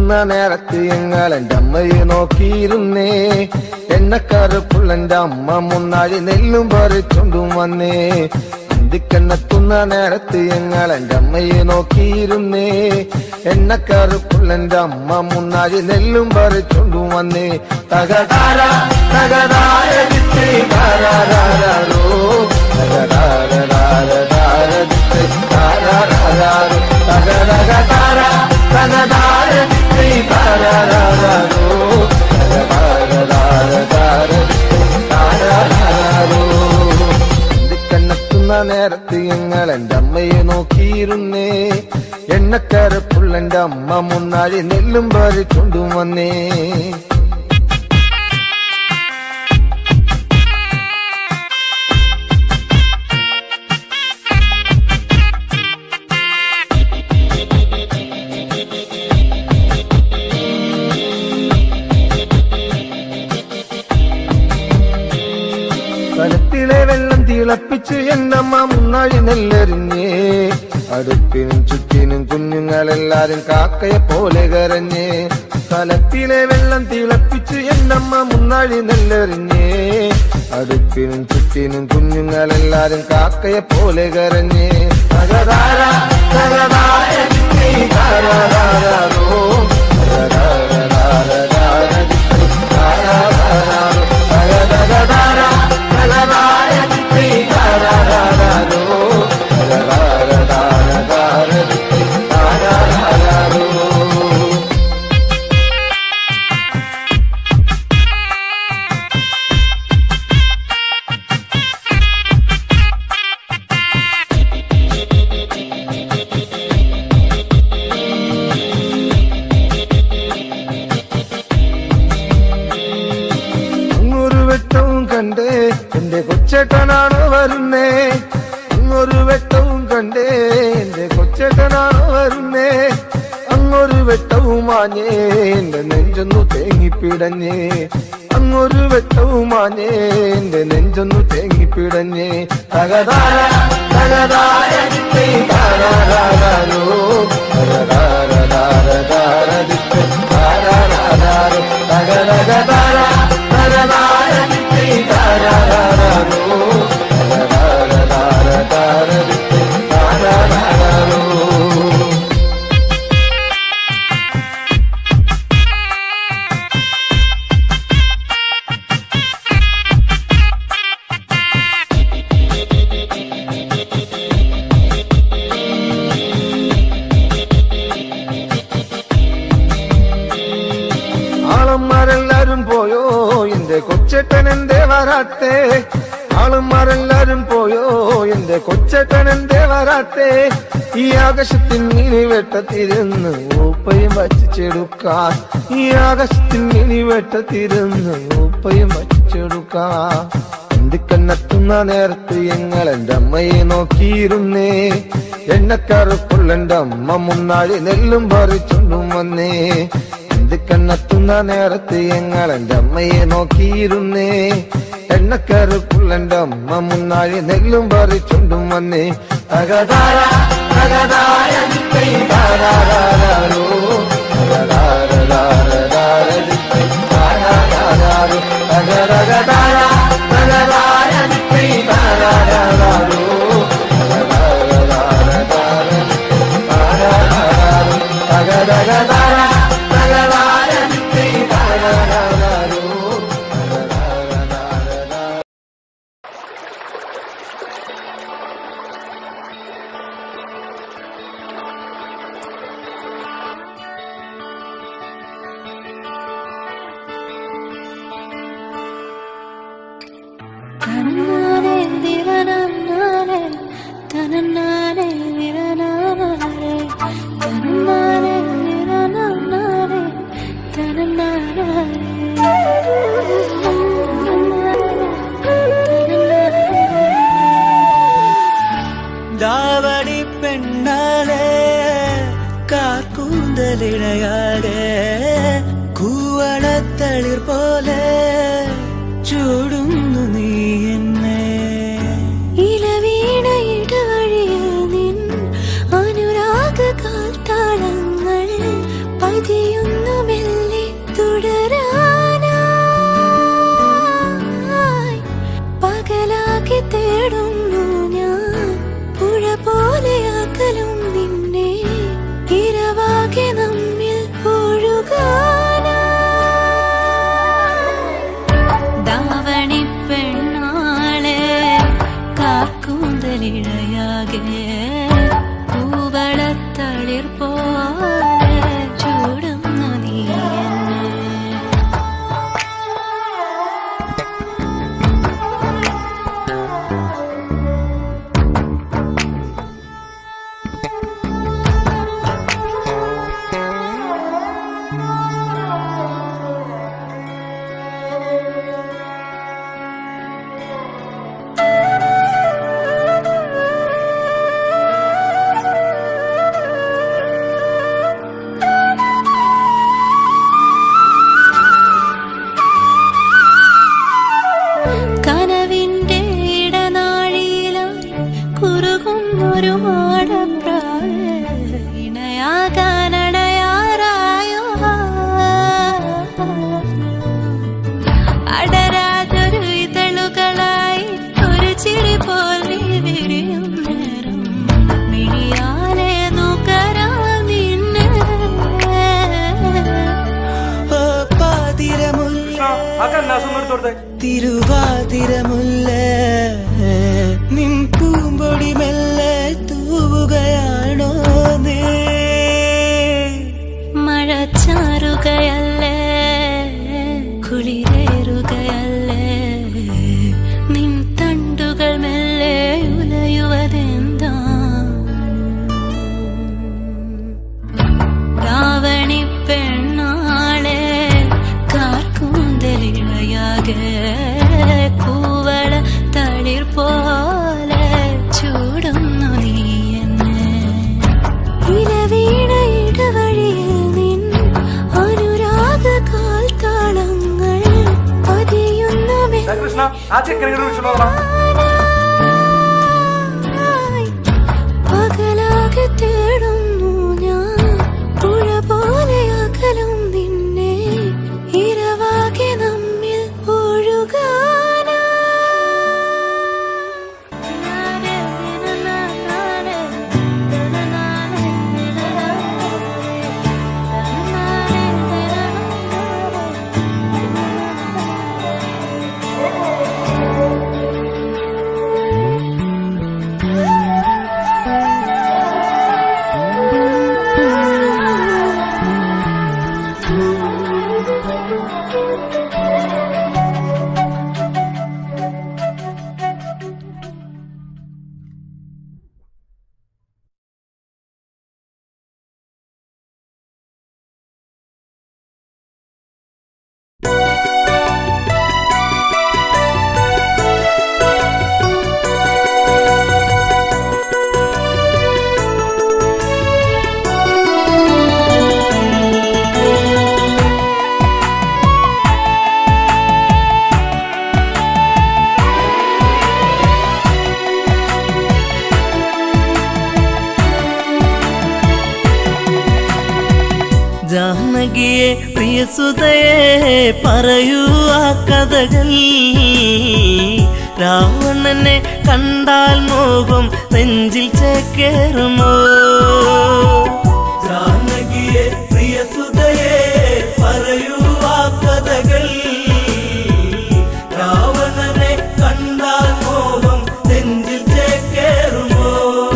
കണ്ണെത്തുന്ന നേരത്ത് ഞങ്ങളെന്റെ അമ്മയെ നോക്കിയിരുന്നേ. എണ്ണക്കറുപ്പുള്ളെന്റെ അമ്മ മുന്നാഴി നെല്ലും പറിച്ചൊണ്ടും വന്നേ. അന്തിക്കണ്ണെത്തുന്ന നേരത്ത് ഞങ്ങളെന്റെ അമ്മയെ നോക്കിയിരുന്നേ. എണ്ണക്കറുപ്പുള്ളെന്റെ അമ്മ മുന്നാഴി നെല്ലും പറിച്ചൊണ്ടും വന്നേ. തകതാര തകതാര ദിത്തേ താരാരാരോ തകതാര ദിത്തേ താരാരാരോ തകതകതാര തകതാര ദിത്തേ താരാരാരോ തകതാര ദിത്തേ താരാരാരോ. കണ്ണെത്തുന്ന നേരത്ത് ഞങ്ങളെന്റെ അമ്മയെ നോക്കിയിരുന്നേ. എണ്ണക്കറുപ്പുള്ളെന്റെ അമ്മ മുന്നാഴി നെല്ലും പറിച്ചൊണ്ടും വന്നേ. കലത്തിലെ വെള്ളം തിളപ്പിച്ച് എന്നമ്മ മുന്നാഴി നെല്ലെറിഞ്ഞേ. അടുപ്പിനും ചുറ്റിനും കുഞ്ഞുങ്ങളെല്ലാരും കാക്കയെ പോലെ കരഞ്ഞേ. കലത്തിലെ വെള്ളം തിളപ്പിച്ച് എന്നമ്മ മുന്നാഴി നെല്ലെറിഞ്ഞേ. അടുപ്പിനും ചുറ്റിനും കുഞ്ഞുങ്ങളെല്ലാരും കാക്കയെ പോലെ കരഞ്ഞേ. തകതാര തകതാര ദിത്തേ താരാരാരോ തകതാര ദിത്തേ താരാരാരോ തകതകതാര തകതാര ദിത്തേ താരാരാരോ തകതാര ദിത്തേ താരാരാരോ. കണ്ടേ എന്റെ കൊച്ചേട്ടനാണോ വരുന്നേ. അങ്ങൊരു വെട്ടവും കണ്ടേ എന്റെ കൊച്ചേട്ടനാണോ വരുന്നേ. അങ്ങൊരു വെട്ടവും മാഞ്ഞേ എന്റെ നെഞ്ചൊന്നു തേങ്ങിപ്പിടഞ്ഞേ. അങ്ങൊരു വെട്ടവും മാഞ്ഞേ എന്റെ നെഞ്ചൊന്നു തേങ്ങിപ്പിടഞ്ഞേ. തകതാര തകതാര ദിത്തേ താരാരാരോ തകതാര ദിത്തേ താരാരാരോ തകതകതാര തകതാര ദിത്തേ താരാരാരോ തകതാര ദിത്തേ താരാരാരോ. ആളന്മാരെല്ലാരും പോയോ എന്റെ കൊച്ചേട്ടൻ എന്തേ വരാത്തേ. ആളന്മാരെല്ലാരും പോയോ എന്റെ കൊച്ചേട്ടൻ എന്തേ വരാത്തേ. ഈ ആകാശത്തിൻ മിനി വെട്ടത്തിരുന്ന് ഉപ്പയും വച്ചിച്ചെടുക്കാൻ. ഈ ആകാശത്തിൻ മിനി വെട്ടത്തിരുന്ന് ഉപ്പയും വച്ചിച്ചെടുക്കാൻ. അന്തിക്കണ്ണെത്തുന്ന നേരത്ത് ഞങ്ങളെന്റെ അമ്മയെ നോക്കിയിരുന്നേ. എണ്ണക്കറുപ്പുള്ളെന്റെ അമ്മ മുന്നാഴി നെല്ലും പറിച്ചൊണ്ടും വന്നേ. കണ്ണെത്തുന്ന നേരത്ത് ഞങ്ങളെന്റെ അമ്മയെ നോക്കിയിരുന്നേ. എണ്ണക്കറുപ്പുള്ളെന്റെ അമ്മ മുന്നാഴി നെല്ലും പറിച്ചൊണ്ടും വന്നേ. തകതാര തകതാര ദിത്തേ താരാരാരോ തകതാര ദിത്തേ താരാരാരോ തകതകതാര തകതാര ദിത്തേ താരാരാരോ തകതാര ദിത്തേ താരാരാരോ തകതകതാര തകതാര ദിത്തേ താരാരാരോ. ദാവടി പെണ്ണാലേ കാർക്കൂന്തലിണയാകെ കൂവളത്തളിർ പോലെ ചൂടുന്നു നീ എന്നെ. ഇലവീണയിടവഴിയിൽ നിൻ അനുരാഗ കാൽത്താളങ്ങൾ പതിയുന്നു ഇഴയാകെ പൂവളത്തളിർ പോലെ ചൂടുന്ന നീ തിരുവാതിരമുല്ല നിൻ പൂമ്പൊടി മെല്ലെ തൂവുകയാണോ നീ മഴച്ചാറുകയല്ലേ കുളിരേറുകയല്ലേ നിൻ തണ്ടുകൾ മെല്ലെ ഉലയുവതെന്താ രാവണി പെണ്ണാളെ കാർക്കൂന്തലിഴയാകെ കൂവള തളിർ പോലെ ചൂടുന്നു നീ എന്നെ ഇലവീണ ഇടവഴിയിൽ നിൻ അനുരാഗ കാൽത്താളങ്ങൾ പതിയുന്ന പകലാകെ തേടുന്നു ഞാൻ പുഴ പോലെ അകലും നിന്നെ ഇരവാകെ നമ്മിൽ ഒഴുകാനാ ജാനകിയെ പ്രിയസുതയെ പറയൂ ആ കഥകൾ രാവണനെ കണ്ടാൽ മോഹം നെഞ്ചിൽ ചേക്കേറുമോ ജാനകിയെ പ്രിയസുതയെ പറയൂ ആ കഥകൾ രാവണനെ കണ്ടാൽ മോഹം നെഞ്ചിൽ ചേക്കേറുമോ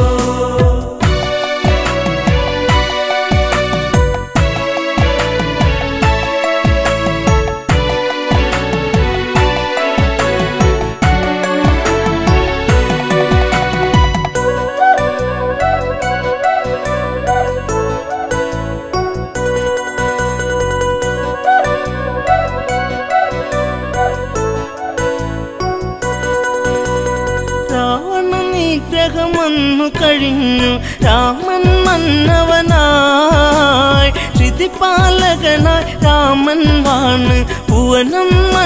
നിഗ്രഹമൊന്നു കഴിഞ്ഞു രാമൻ മന്നവനായി ശ്രുതിപാലകനായി രാമൻ വാണ് ഭുവനം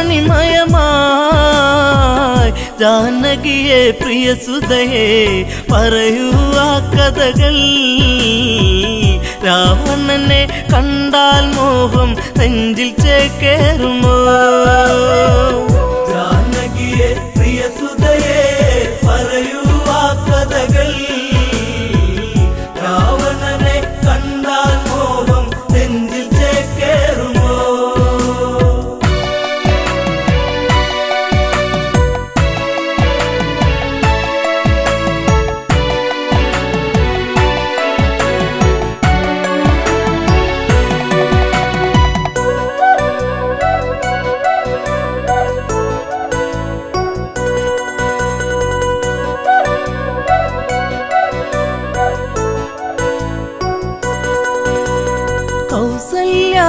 മണിമയമായി ജാനകിയെ പ്രിയസുതയെ പറയൂ ആ കഥകൾ രാവണനെ കണ്ടാൽ മോഹം നെഞ്ചിൽ ചേക്കേറുമോ ജാനകിയെ പ്രിയസുതയെ പറയൂ ആ കഥകൾ രാവണനെ കണ്ടാൽ മോഹം നെഞ്ചിൽ ചേക്കേറുമോ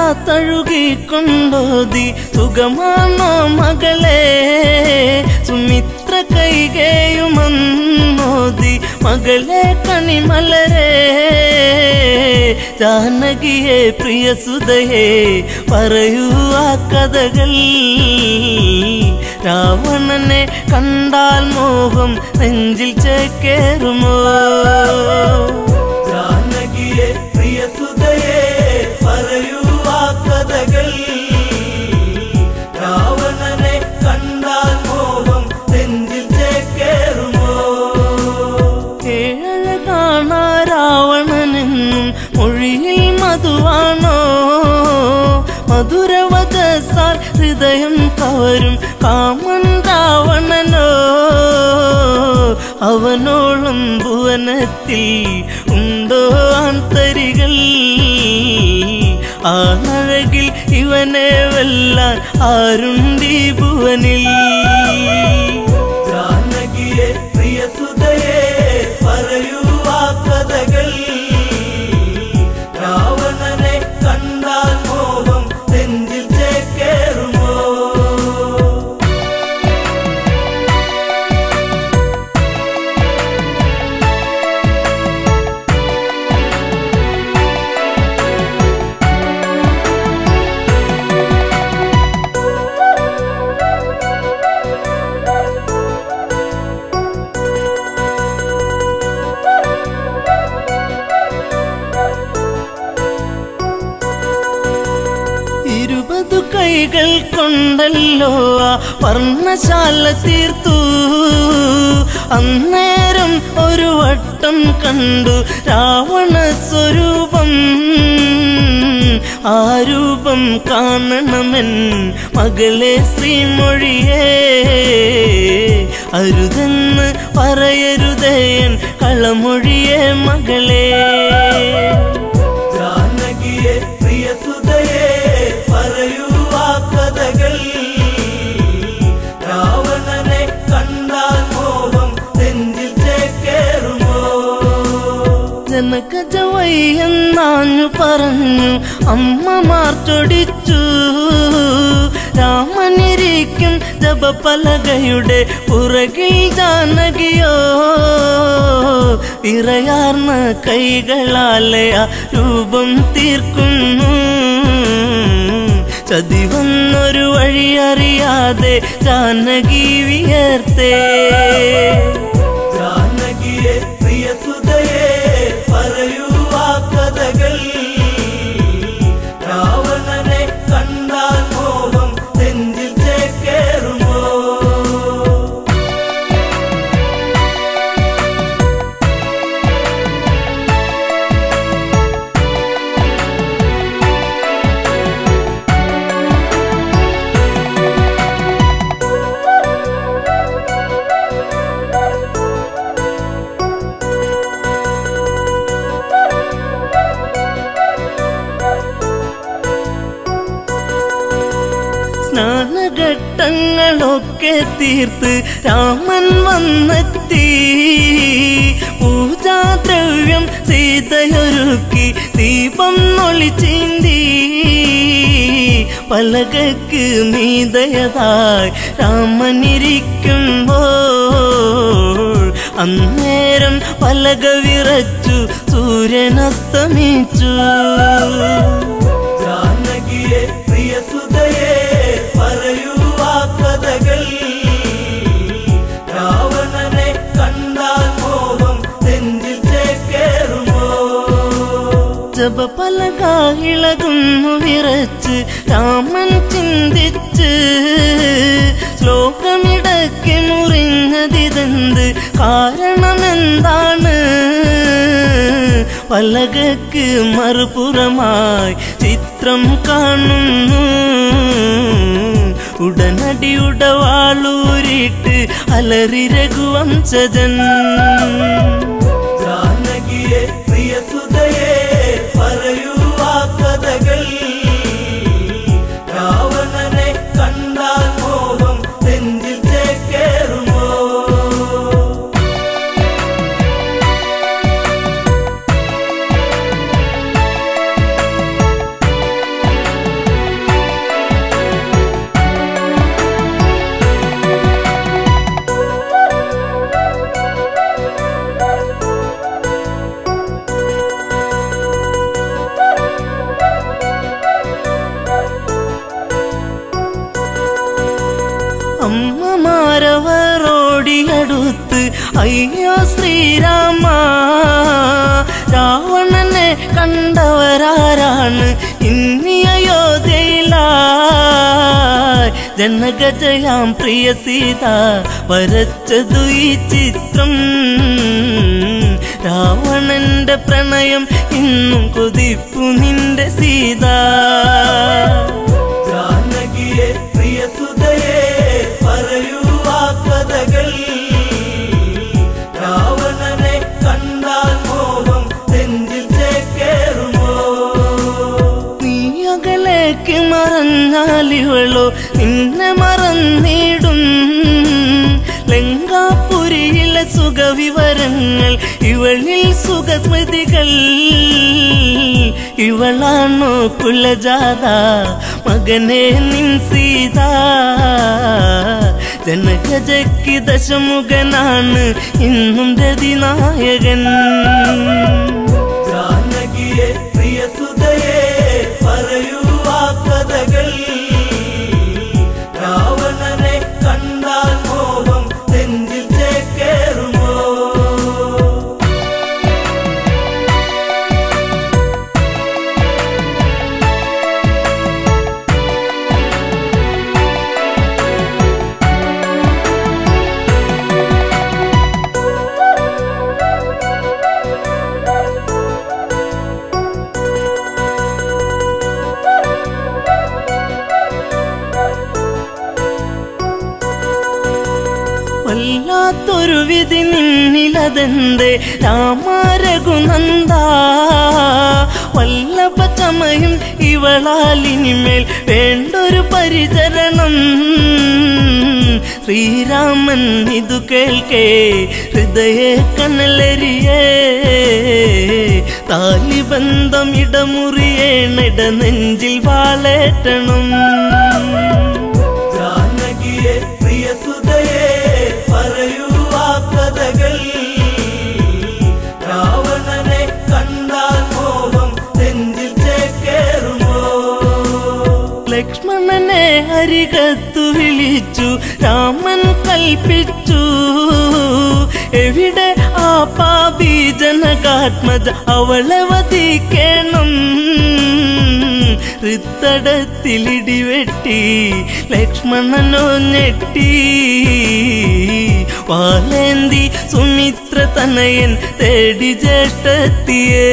തഴുകിക്കൊണ്ടോതി സുഖമാണോ മകളെ സുമിത്ര കൈകേയുമന്നോതി മകളെ കണിമലരെ ജാനകിയെ പ്രിയ സുതയെ പറയൂ ആ കഥകൾ രാവണനെ കണ്ടാൽ മോഹം നെഞ്ചിൽ ചേക്കേറുമോ ജാനകിയെ പ്രിയ സുതയെ പറയൂ ആ കഥകൾ രാവണനെ കണ്ടാൽ മോഹം നെഞ്ചിൽ ചേക്കേറുമോ ഏഴഴകാണാ രാവണനെന്നും മൊഴിയിൽ മധുവാണോ മധുരവദസാൽ ഹൃദയം കവരും കാമൻ രാവണനോ അവനോളം ഭുവനത്തിൽ ഉണ്ടോ ആന്തരികൾ ആണഴകിൽ ഇവനെ വെല്ലാൻ ആരുണ്ടീ ഭുവനിൽ ജാനകിയെ പ്രിയ സുതയെ പറയൂ ആ കഥകൾ രാവണനെ കണ്ടാൽ മോഹം നെഞ്ചിൽ ചേക്കേറുമോ കൈകൾ കൊണ്ടല്ലോ ആ വർണ്ണശാല തീർത്തു അന്നേരം ഒരു വട്ടം കണ്ടു രാവണ സ്വരൂപം ആ രൂപം കാണണമെൻ മകളെ ശ്രീമൊഴിയേ അരുതെന്ന് പറയരുതേൻ കളമൊഴിയേ മകളെ ജാനകിയെ പ്രിയ സുതയെ പറയൂ ആ കഥകൾ രാവണനെ കണ്ടാൽ മോഹം നെഞ്ചിൽ ചേക്കേറുമോ ജനകജവയ്യെന്നാഞ്ഞു പറഞ്ഞു അമ്മമാർ ചൊടിച്ചു രാമനിരിക്കും ജപപലകയുടെ പുറകിൽ ജാനകിയോ ഇറയാർന്ന കൈകളാലെ ആ രൂപം തീർക്കുന്നു ചതിവന്നൊരു വഴിയറിയാതെ ജാനകി വിയർത്തേ ജാനകിയെ പ്രിയ സുതയെ പറയൂ ആ കഥകൾ രാവണനെ കണ്ടാൽ മോഹം നെഞ്ചിൽ ചേക്കേറുമോ സ്നാനഘട്ടങ്ങളൊക്കെ തീർത്ത് രാമൻ വന്നെത്തി പൂജാദ്രവ്യം സീതയൊരുക്കി ദീപം ഒളിച്ചീന്തി പലകക്ക് മീതയതായി രാമനിരിക്കുമ്പോൾ അന്നേരം പലക വിറച്ചു സൂര്യനസ്തമിച്ചു ജാനകിയെ പ്രിയ സുതയെ പറയൂ ആ കഥകൾ രാവണനെ കണ്ടാൽ മോഹം നെഞ്ചിൽ ചേക്കേറുമോ ജപപലക ഇളകുന്നു വിറച്ച് രാമൻ ചിന്തിച്ച് ശ്ലോകമിടയ്ക്ക് മുറിഞ്ഞതിതെന്ത് കാരണമെന്താണ് പലകക്ക് മറുപുറമായി ചിത്രം കാണുന്നു ഉടനടി ഉടവാളൂരിട്ട് അലറി രഘുവംശജൻ ജാനകിയെ പ്രിയ സുതയെ പറയൂ ആ കഥകൾ രാവണനെ കണ്ടാൽ മോഹം നെഞ്ചിൽ ചേക്കേറുമോ കൗരവർ ഓടിയടുത്ത് അയ്യോ ശ്രീരാമ, രാവണനെ കണ്ടവരാരാണ് ഇന്നി അയോധ്യയിലായി? ജനകജയാം പ്രിയ സീത വരച്ചതു ഈ ചിത്രം. രാവണന്റെ പ്രണയം ഇന്നും കൊതിപ്പു നിന്റെ സീത. ജാനകിയെ പ്രിയ സുതയെ പറയൂ ആ കഥകൾ. രാവണനെ കണ്ടാൽ മോഹം നെഞ്ചിൽ ചേക്കേറുമോ? നീ അകലേക്ക് മറഞ്ഞാൽ ഇവളോ നിന്നെ മറന്നിടും. ലങ്കാപുരിയിലെ സുഖവിവരങ്ങൾ, ഇവളിൽ സുഖസ്മൃതികൾ. ഇവളാണോ കുലജാത മകനെ നിൻ സീത? ജനകജയ്ക്ക് ദശമുഖനാണ് ഇന്നും രതിനായകൻ. ജാനകിയെ പ്രിയ സുതയെ പറയൂ ആ കഥകൾ. രാവണനെ കണ്ടാൽ മോഹം നെഞ്ചിൽ ചേക്കേറുമോ? വല്ലാത്തൊരു വിധി നിന്നിലതെന്തേ രാമ രഘുനന്ദ? വല്ലഭ ചമയും ഇവളാലിനിമേൽ വേണ്ടൊരു പരിചരണം. ശ്രീരാമൻ ഇതു കേൾക്കേ ഹൃദയ കനലരിയേ. താലിബന്ധം ഇടമുറിയേണിട നെഞ്ചിൽ വാളേറ്റണം. ജാനകിയെ പ്രിയ സുതയെ പറയൂ ആ കഥകൾ. രാവണനെ കണ്ടാൽ മോഹം നെഞ്ചിൽ ചേക്കേറുമോ? ലക്ഷ്മണനെ അരികത്തു വിളിച്ചു രാമൻ കൽപ്പിച്ചു. എവിടെ ആ പാപി ജനകാത്മജ, അവളെ വധിക്കണം. ഹൃത്തടത്തിലിടിവെട്ടി ലക്ഷ്മണനോ ഞെട്ടി. വാലേന്തി സുമിത്ര തനയൻ തേടി ജ്യേഷ്ഠത്തിയേ.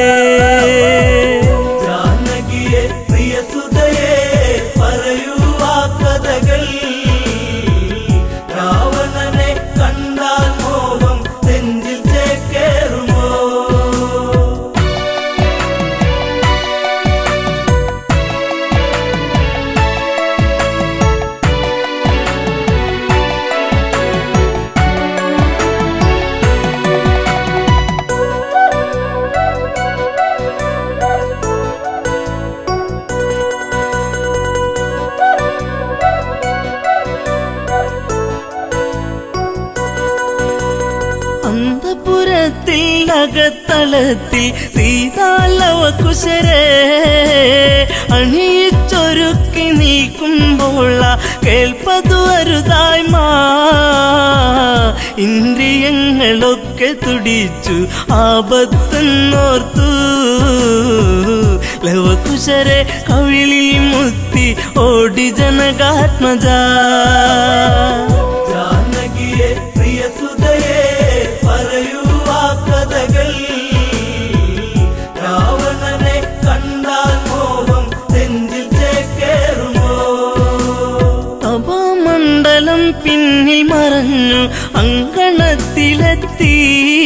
ജാനകിയെ പ്രിയ സുതയെ പറയൂ ആ കഥകൾ. രാവണനെ കണ്ടാൽ മോഹം നെഞ്ചിൽ ചേക്കേറുമോ? അന്തപുരത്തിൽ അകത്തളത്തിൽ സീതാലവകുശരെ അണിയിച്ചൊരുക്കി നിൽക്കുമ്പോൾ കേൾപ്പതു അരുതായ്മ. ഇന്ദ്രിയങ്ങളൊക്കെ തുടിച്ചു ആപത്തെന്നോർത്തു. ലവകുശരെ കവിളിൽ മുത്തി ഓടി ജനകാത്മജ. ജാനകിയെ പ്രിയ സുതയെ പറയൂ ആ കഥകൾ. രാവണനെ കണ്ടാൽ മോഹം നെഞ്ചിൽ ചേക്കേറുമോ? തപോമണ്ഡലം പിന്നിൽ മറഞ്ഞു അങ്കണത്തിലെത്തി.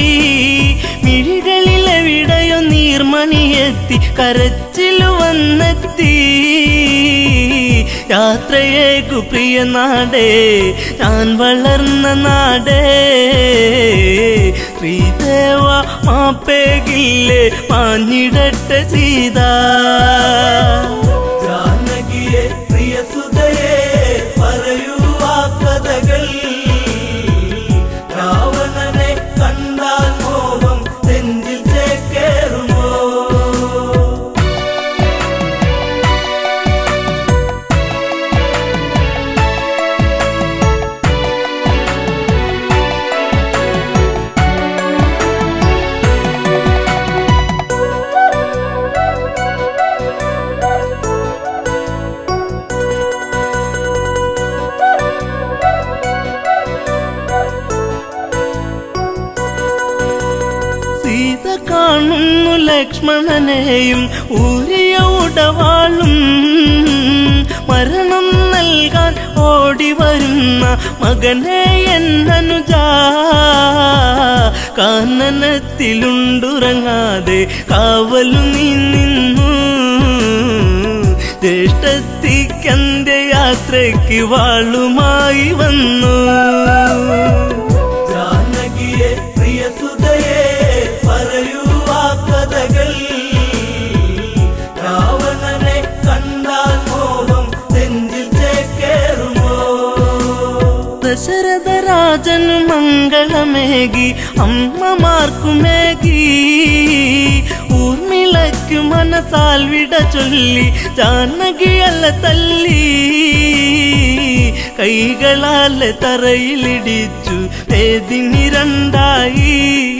മിഴികളിലെവിടെയോ നീർമണിയെത്തി, കരച്ചിലു വന്നെത്തി. യാത്രയേക്കു പ്രിയ നാടേ, ഞാൻ വളർന്ന നാടേ. ശ്രീദേവ മാപ്പേകില്ലേ മാഞ്ഞിടട്ടെ സീത. ജാനകിയെ പ്രിയ സുതയെ പറയൂ ആ കഥകൾ. രാവണനെ കണ്ടാൽ മോഹം നെഞ്ചിൽ ചേക്കേറുമോ? കാണുന്നു ലക്ഷ്മണനെയും ഊരിയ ഉടവാളും മരണം നൽകാൻ ഓടി വരുന്ന മകനെ എന്നനുജ കാനനത്തിലുണ്ടുറങ്ങാതെ കാവലു നീ നിന്നു ജ്യേഷ്ഠത്തിക്കന്റെ യാത്രയ്ക്ക് വാളുമായി വന്നു ജാനകിയെ പ്രിയസുതയെ പറയൂ ആ കഥകൾ രാവണനെ കണ്ടാൽ മോഹം നെഞ്ചിൽ ചേക്കേറുമോ ദശരഥ രാജനു മംഗളമേകി അമ്മമാർക്കുമേകി ഊർമിളയ്ക്കു മനസാൽ വിട ചൊല്ലി ജാനകിയല്ല തല്ലി കൈകളാൽ തറയിലിടിച്ചു വേദിനി രണ്ടായി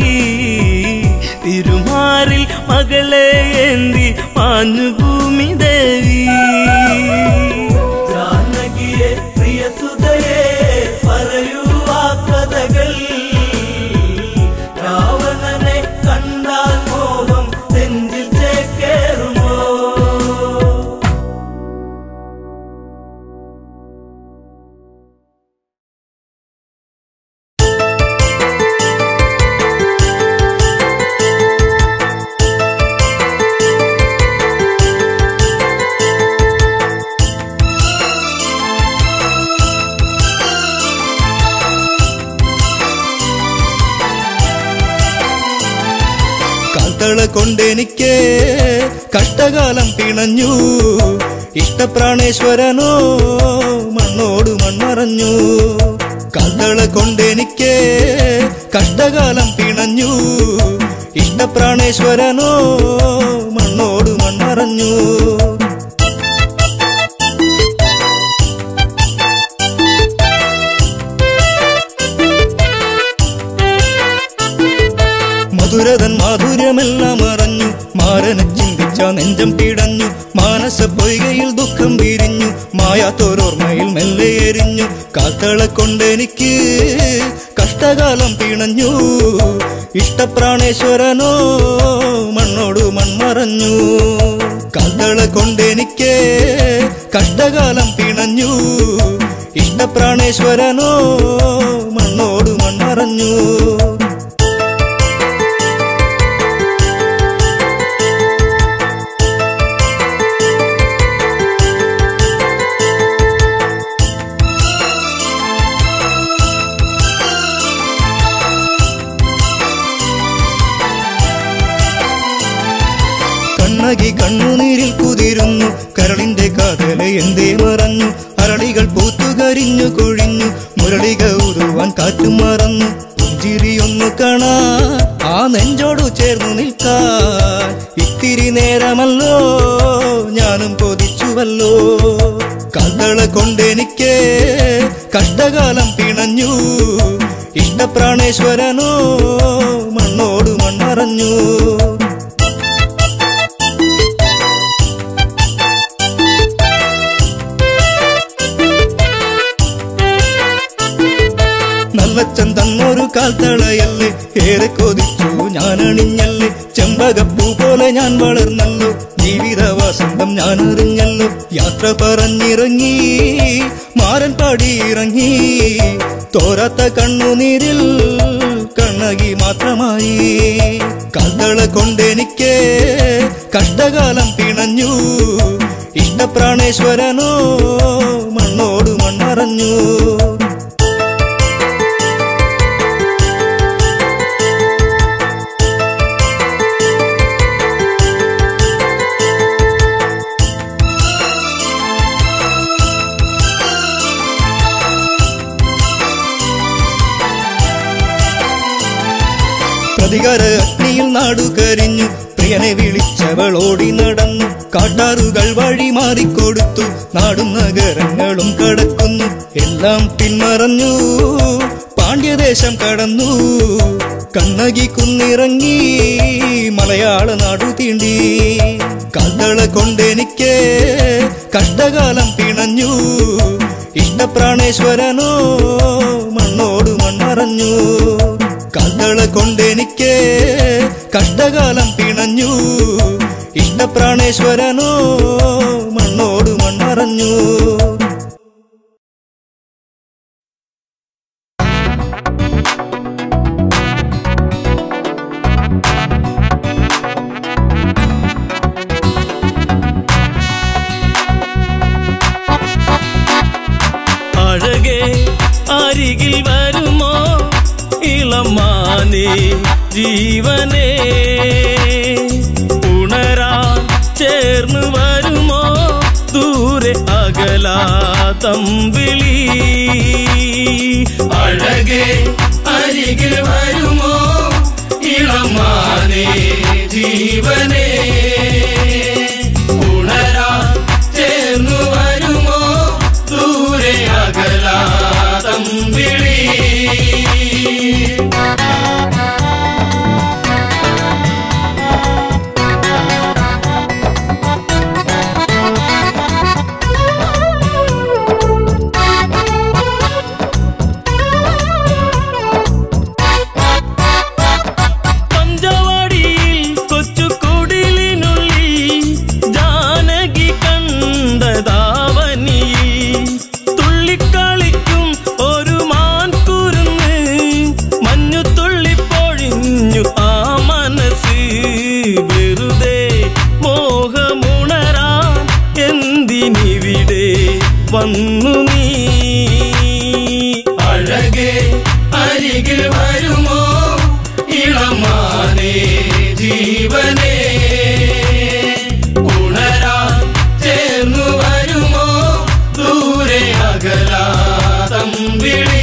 തിരുമാറിൽ മകളെ ഏന്തി മാഞ്ഞു ഭൂമി ദേവി ജാനകിയെ പ്രിയസുതയെ പറയൂ ആ കഥകൾ രാവണനെ കണ്ടാൽ മോഹം നെഞ്ചിൽ ചേക്കേറുമോ കാൽത്തള കൊണ്ടെനിക്ക് കഷ്ടകാലം പിണഞ്ഞു ഇഷ്ടപ്രാണേശ്വരനോ മണ്ണോട് മൺമറഞ്ഞു കാൽത്തള കൊണ്ടെനിക്ക് കഷ്ടകാലം പിണഞ്ഞു ഇഷ്ടപ്രാണേശ്വരനോ മണ്ണോട് മൺമറഞ്ഞു മധുരതൻ മാധുര്യമെല്ലാം അറിഞ്ഞു മാരനെ ചിന്തിച്ച നെഞ്ചം പിടഞ്ഞു മാനസ പൊയ്കയിൽ ദുഃഖം വിരിഞ്ഞു മായാത്തോരോർമ്മയിൽ മെല്ലെ എരിഞ്ഞു കാത്തള കൊണ്ടെനിക്ക് കഷ്ടകാലം പിണഞ്ഞു ഇഷ്ടപ്രാണേശ്വരനോ മണ്ണോട് മൺമറഞ്ഞു കാത്തള കൊണ്ടെനിക്ക് കഷ്ടകാലം പിണഞ്ഞു ഇഷ്ടപ്രാണേശ്വരനോ മണ്ണോട് മൺമറഞ്ഞു കണ്ണകി കണ്ണുനീരിൽ കുതിരുന്നു കരളിന്റെ കാതല എന്തേ മറഞ്ഞു അരളികൾ പൂത്തുകരിഞ്ഞു കൊഴിഞ്ഞു മുരളിക ഊതുവാൻ കാറ്റും മറന്നു പുഞ്ചിരിയൊന്നു കാണാ ആ നെഞ്ചോടു ചേർന്നു നിൽക്കാൻ ഇത്തിരി നേരമല്ലോ ഞാനും കൊതിച്ചുവല്ലോ കാൽത്തള കൊണ്ടെനിക്ക് കഷ്ടകാലം പിണഞ്ഞു ഇഷ്ടപ്രാണേശ്വരനോ മണ്ണോട് മൺമറഞ്ഞു നല്ലച്ചൻ തന്നൊരു കാൽത്തളയല്ലേ ഏറെ കൊതിച്ചു ഞാൻ അണിഞ്ഞല്ലേ ചെമ്പകപ്പൂ പോലെ ഞാൻ വളർന്നല്ലോ ജീവിത വസന്തം ഞാൻ അറിഞ്ഞല്ലോ യാത്ര പറഞ്ഞിറങ്ങി മാരൻ പാടിയിറങ്ങി തോരാത്ത കണ്ണുനീരിൽ കണ്ണകി മാത്രമായി കാൽത്തള കൊണ്ടെനിക്ക് കഷ്ടകാലം പിണഞ്ഞു ഇഷ്ടപ്രാണേശ്വരനോ മണ്ണോട് മൺമറഞ്ഞു പ്രതികാര അഗ്നിയിൽ നാടു കരിഞ്ഞു പ്രിയനെ വിളിച്ചവൾ ഓടി നടന്നു കാട്ടാറുകൾ വഴി മാറിക്കൊടുത്തു നാടും നഗരങ്ങളും കടക്കുന്നു എല്ലാം പിന്മറഞ്ഞു പാണ്ഡ്യദേശം കടന്നു കണ്ണകി കുന്നിറങ്ങി മലയാള നാടു തീണ്ടി കാൽത്തള കൊണ്ടെനിക്ക് കഷ്ടകാലം പിണഞ്ഞു ഇഷ്ടപ്രാണേശ്വരനോ മണ്ണോട് മൺമറഞ്ഞു കാൽത്തള കൊണ്ടെനിക്ക് കഷ്ടകാലം പിണഞ്ഞു ഇഷ്ടപ്രാണേശ്വരനോ മണ്ണോട് മണ്ണറഞ്ഞു അഴകേ അരികിൽ വരുമോ ഇളമാനേ ജീവനേ ഉണരാൻ ചേർന്ന് വരുമോ ദൂരെ അകലാതമ്പിളി അഴകേ അരികിൽ വരുമോ ഇളമാനേ ജീവനേ ഉണരാൻ ചേർന്നു വരുമോ ദൂരെ അകലാതമ്പിളി വന്നു നീ അഴകേ അരികിൽ വരുമോ ഇളമാനേ ജീവനേ ഉണരാൻ ചേർന്നു വരുമോ ദൂരെ അകലാതമ്പിളി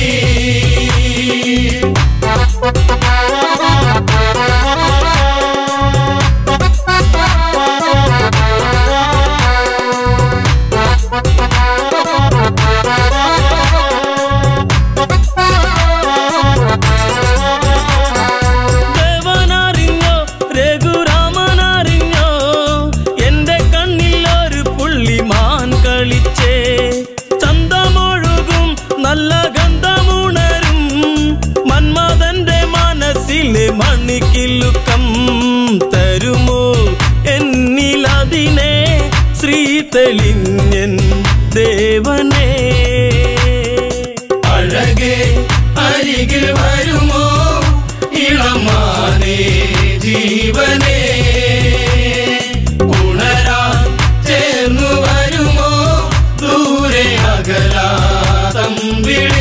മണിക്കിലുക്കം തരുമോ എന്നിലതിനെ ശ്രീ തെളിഞ്ഞൻ ദേവനേ അഴകേ അരികിൽ വരുമോ ഇളമാനേ ജീവനേ ഉണരാൻ ചേർന്നു വരുമോ ദൂരെ അകലാതമ്പിളി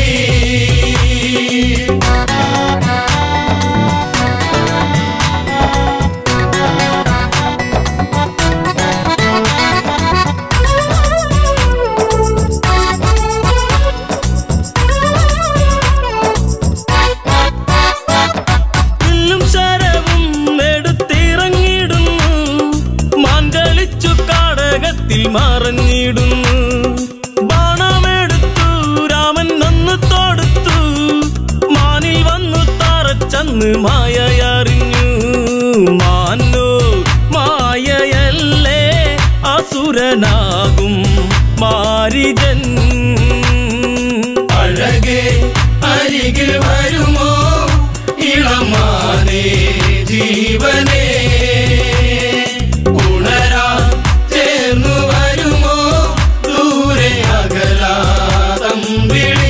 മറഞ്ഞിടുന്നു ബാണമെടുത്തു രാമൻ ഒന്ന് തൊടുത്തു മാനിൽ വന്നു തറച്ചന്ന് മായയറിഞ്ഞു മാനോ മായയല്ലേ അസുരനാകും മാരിജൻ അഴകേ അരികിൽ വരുമോ ഇളമാനേ ജീവനേ ഉണരാൻ ചേർന്നു വരുമോ ദൂരെ അകലാതമ്പിളി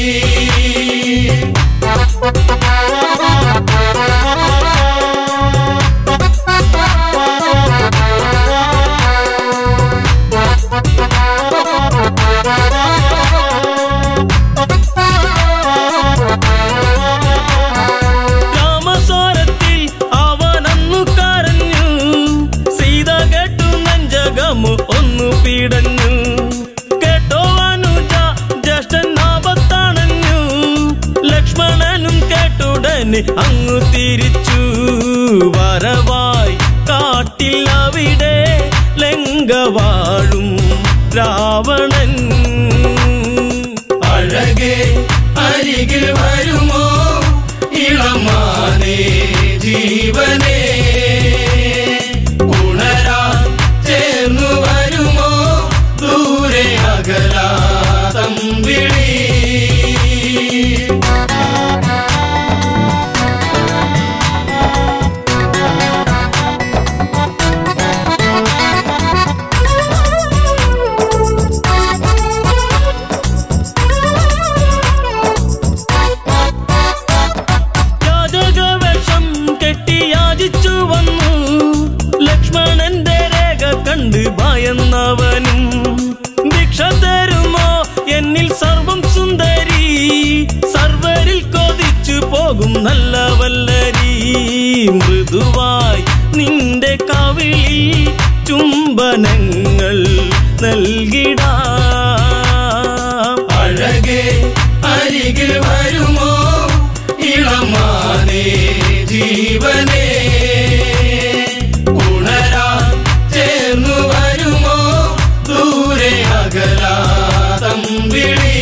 രാമസ്വരത്തിൽ അവനന്നു കരഞ്ഞു സീത കേട്ടു നെഞ്ചകമു ഒന്നു പീടഞ്ഞു കേട്ടോ അനുജ ജ്യേഷ്ഠൻ ആപത്തണഞ്ഞു ലക്ഷ്മണനും കേട്ടുടനെ അങ്ങു തിരിച്ചു വരവായി കാട്ടിൽ അവിടെ ലങ്ക വാഴും രാവണൻ അഴകേ അരികിൽ വരുമോ ഇളമാനേ ജീവനേ ഉണരാൻ ചേർന്നു വരുമോ ദൂരെ അകലാതമ്പിളി പൂവല്ലരി മൃദുവായി നിന്റെ കവിളിൽ ചുംബനങ്ങൾ നൽകിടാം. അഴകേ അരികിൽ വരുമോ ഇളമാനേ ജീവനേ, ഉണരാൻ ചേർന്നു വരുമോ ദൂരെ അകലാതമ്പിളി.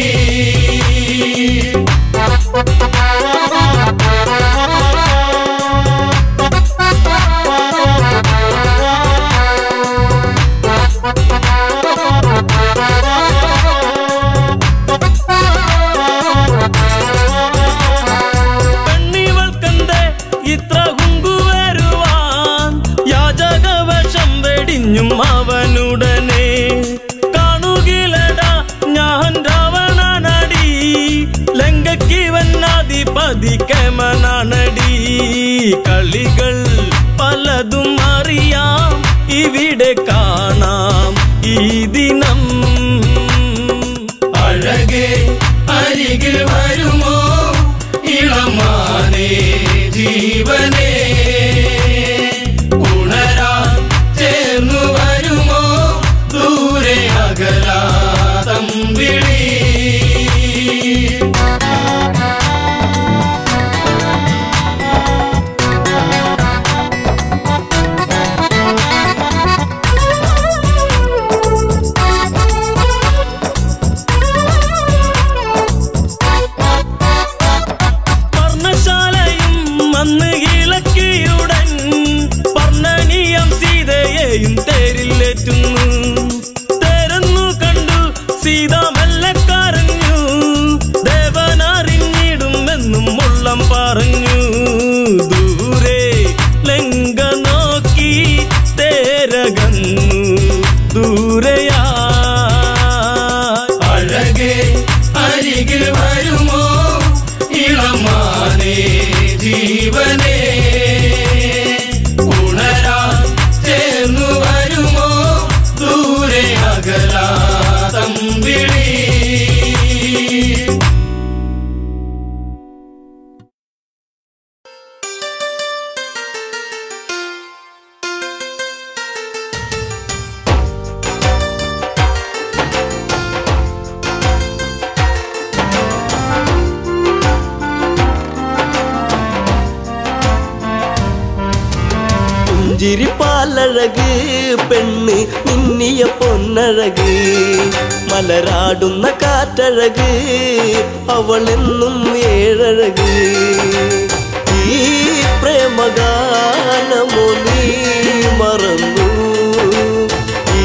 പെണ്ണിവൾക്കെന്തേ ഇത്ര ഹുങ്കുവരുവാൻ, യാചകവശം വെടിഞ്ഞും അവനുടനെ കാണുകിലടാ ഞാൻ രാവണനടി, ലങ്കയ്ക്കിവനാധിപതി കേമനാണടി. കളികൾ പലതും അറിയാം ഇവിടെ കാണാം ഈ ദിനം. അഴകേ അരികിൽ വരുമോ ഇളമാനേ ജീവനേ, ഉണരാൻ ചേർന്നു വരുമോ ദൂരെ അകലാതമ്പിളി. പർണശാലയും അന്ന് ഇളക്കിയുടൻ പർണനീയം സീതയെയും തേരിലേറ്റുന്നു. തേരെന്നു കണ്ടു സീത മെല്ലെ കരഞ്ഞു, ദേവനറിഞ്ഞിടുമെന്നും ഉള്ളം പറഞ്ഞു. ദൂരെ ലങ്ക നോക്കി തേരകന്നു ദൂരയാ. അഴകേ അരികിൽ വരുമോ ഇളമാനേ ജീവനേ, ഉണരാൻ ചേർന്നു വരുമോ ദൂരെ അകലാതമ്പിളി. പുഞ്ചിരിപ്പാലഴക് പെണ്ണ് മിന്നിയ പൊന്നഴക്, മലരാടുന്ന കാറ്റഴക് അവളെന്നും ഏഴഴക്. ഈ പ്രേമഗാനമോ നീ മറന്നു, ഈ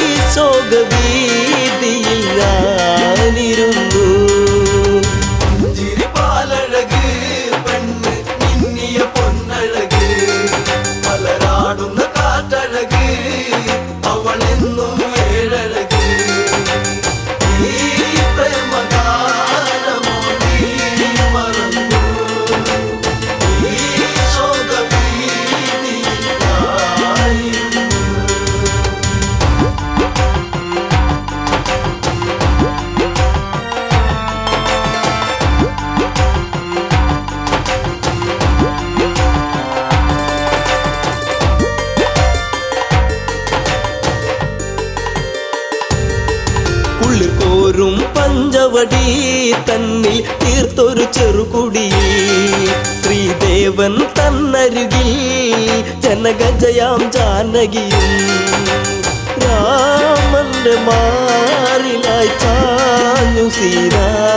ശോകവീതിയിൽ ഞാനിരുന്നു. പുഞ്ചിരിപ്പാലഴക് പെണ്ണ് മിന്നിയ പൊന്നഴക്, മലരാടുന്ന കാറ്റഴക് അവളെന്നും ഏഴഴക്. ഈ പ്രേമഗാനമോ നീ മറന്നു, ഈ ശോകവീതിയിൽ ഞാനിരുന്നു. കുളിർക്കോരും പഞ്ചവടി തന്നിൽ തീർത്തൊരു ചെറുകുടി, ശ്രീദേവൻ തന്നരുകിൽ ജനകജയാം ജാനകിയും. രാമന്റെ മാറിലായി ചാഞ്ഞു സീത,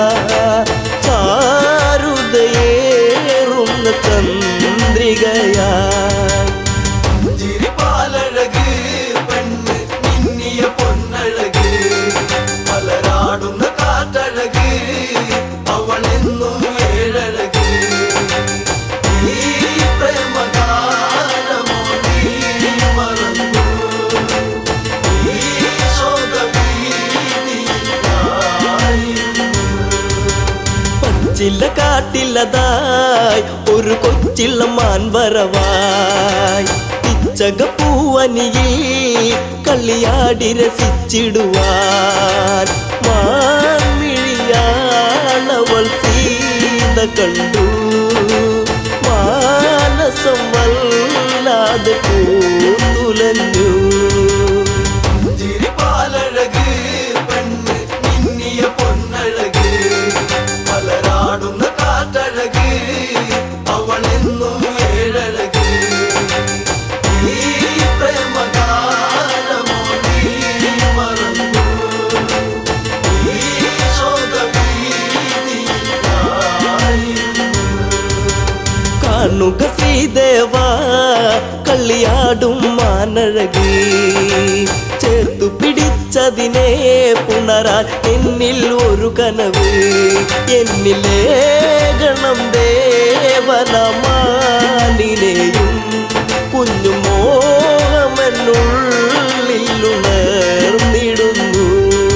ചാരുതയേറുന്ന ചന്ദ്രികയായി. പുഞ്ചിരിപ്പാലഴക് പെണ്ണ് മിന്നിയ പൊന്നഴക്, മലരാടുന്ന കാറ്റഴക് അവളെന്നും ഏഴഴക്. ഈ പ്രേമഗാനമോ നീ മറന്നു, ഈ ശോകവീതിയിൽ ഞാനിരുന്നു. പച്ചില കാട്ടിലതായി ഒരു കൊച്ചിള്ള മാൻവരവായി, പിച്ചകപ്പൂവനിയിൽ കളിയാടി രസിച്ചിടുവാൻ. മാൻമിഴിയാളവൾ സീത കണ്ടു, മാ കാണാതെ പൂത്തുലഞ്ഞു. ചിരിപ്പാലഴക് പെണ്ണ് മിന്നിയ പൊന്നഴക് മലരാടുന്ന കാറ്റഴക് അവളെന്നും ഏഴഴക്. ഈ പ്രേമഗാനമോ നീ മറന്നു ഈ ശോകവീതിയിലായിരുന്നു. കാണുക ശ്രീദേവ കളിയാടും മാനഴകി, ചേർത്തു പിടിച്ചതിനെ പുണരാൻ എന്നിൽ ഒരു കനവ്. എന്നിലേ ഗണം ദേവനമാനിനെയും കുഞ്ഞു മോഹമെന്നുള്ളിൽ ഉണർന്നിടുന്നു.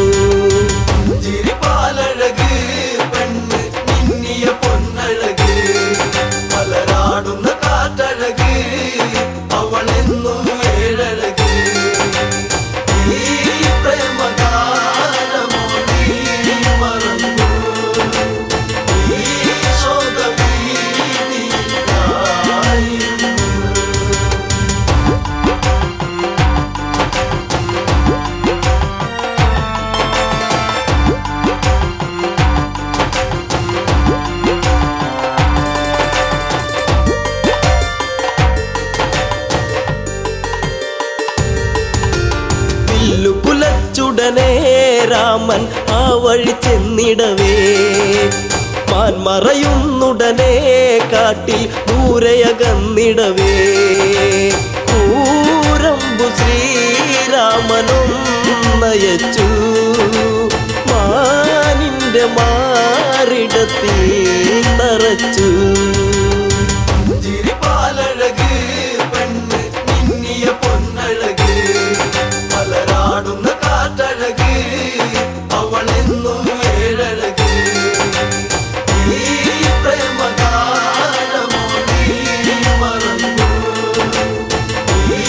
ചിരിപ്പാലഴക് പെണ്ണ് മിന്നിയ പൊന്നഴക് മലരാടുന്ന കാറ്റഴക് അവളെന്നും ഏഴഴക്. ഈ പ്രേമഗാനമോ നീ മറന്നു ഈ ശോകവീതിയിലായിരുന്നു. കുലച്ചുടനെ രാമൻ ആ വഴി ചെന്നിടവേ, മാൻമറയുന്നുടനെ കാട്ടിൽ ദൂരയകന്നിടവേ. കൂരമ്പു ശ്രീരാമനും നയച്ചു മാനിന്റെ മാറിടത്തിൽ തറച്ചു. ചിരിപ്പാലഴക് പെണ്ണ് മിന്നിയ പൊന്നഴക് മലരാടുന്ന കാറ്റഴക് അവളെന്നും ഏഴഴക്. ഈ പ്രേമഗാനമോ നീ മറന്നു ഈ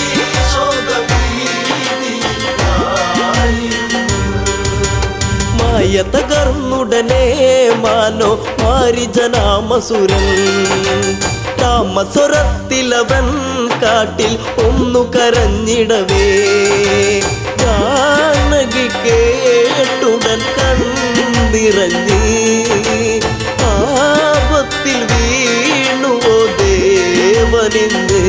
ശോകവീതിയിലായിരുന്നു. മായ തകർന്നുടനെ മാനോ മാരിജനാമസുരൻ, രാമസ്വരത്തിലവൻ കാട്ടിൽ ഒന്നു കരഞ്ഞിടവേ. ജാനകി കേട്ടുടൻ കണ്ണിറങ്ങി ആപത്തിൽ വീണുവോ ദേവനിന്ന്.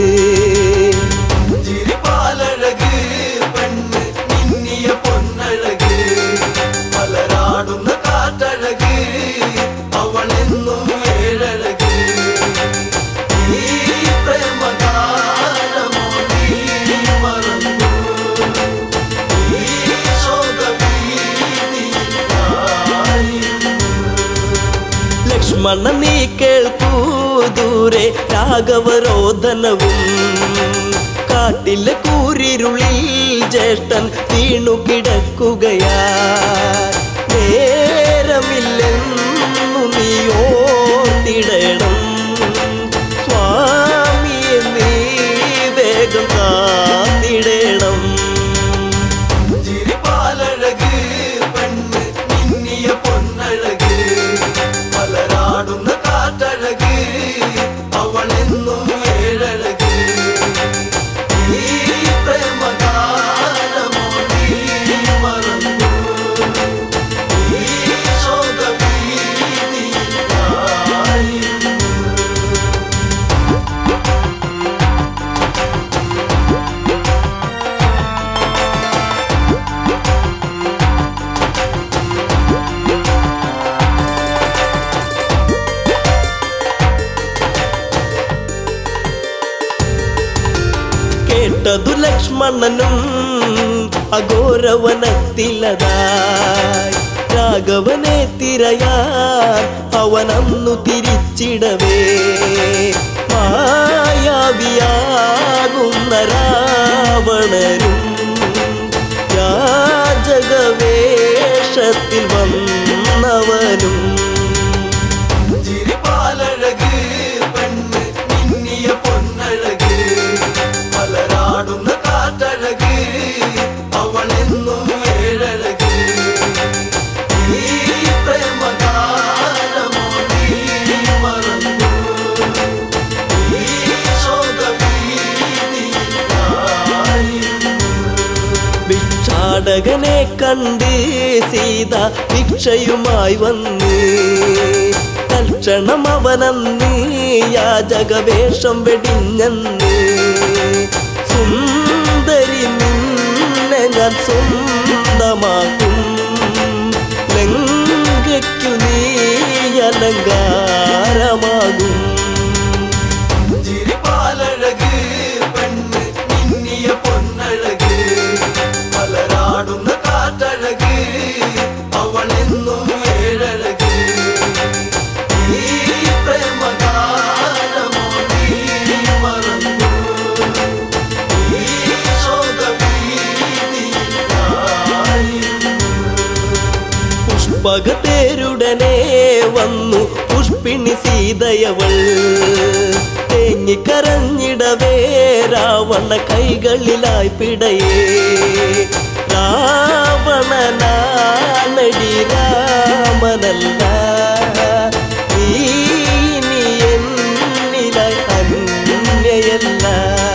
ചിരിപ്പാലഴക് പെണ്ണ് മിന്നിയ പൊന്നഴക് മലരാടുന്ന കാറ്റഴക് അവളെന്നും ഏഴഴക്. ഈ പ്രേമഗാനമോ നീ മറന്നു ഈ ശോകവീതിയിലായിരുന്നു. ലക്ഷ്മണ നീ കേൾക്കൂ ദൂരെ രാഘവരോധനവും, കാട്ടിലെ കൂരിരുളിൽ ജ്യേഷ്ഠൻ വീണു കിടക്കുകയാ. നേരമില്ലെന്നു നീ ഓർത്തിടണം, സ്വാമിയെ നീ വേഗം കാത്തിടണം. ചിരിപ്പാലഴക് പെണ്ണ് മിന്നിയ പൊന്നഴക് മലരാടുന്ന കാറ്റഴക് അവളെന്നും ഏഴഴക്. ഈ പ്രേമഗാനമോ നീ മറന്നു ഈ ശോകവീതിയിലായിരുന്നു. കേട്ടതു ലക്ഷ്മണനും അഘോരവനത്തിലതായി, രാഘവനെ തിരയാൻ അവനന്നു തിരിച്ചിടവേ. മായാവിയാകുന്ന രാവണനും യാചകവേഷത്തിൽ വന്നവനും. ചിരിപ്പാലഴക് പെണ്ണ് മിന്നിയ പൊന്നഴക് മലരാടുന്ന കാറ്റഴക് അവളെന്നും ഏഴഴക്. ഈ പ്രേമഗാനമോ നീ മറന്നു ഈ ശോകവീതിയിലായിരുന്നു. പാലകനെ കണ്ട് സീത ഭിക്ഷയുമായി വന്ന് തൽക്ഷണം അവനന്ന് യാചകവേഷം വെടിഞ്ഞന്ന് സുന്ദരി നിന്നെ ഞാൻ സ്വന്തമാക്കും ലങ്കയ്ക്കു നീ അലങ്കാരമാകും ചിരിപ്പാലഴക് പെണ്ണ് മിന്നിയ പൊന്നഴക് മലരാടുന്ന കാറ്റഴക് അവളെന്നും ഏഴഴക് ഈ പ്രേമഗാനമോ നീ മറന്നു ഈ ശോകവീതിയിലായിരുന്നു പുഷ്പകത്തേരുടനെ വന്നു പുഷ്പിണി സീതയവൾ തേങ്ങിക്കരഞ്ഞിടവേ രാവണ കൈകളിലായി പിടയേ രാവണനാണടി രാമനല്ല നീ ഇനി എന്നിലായി അന്യയല്ല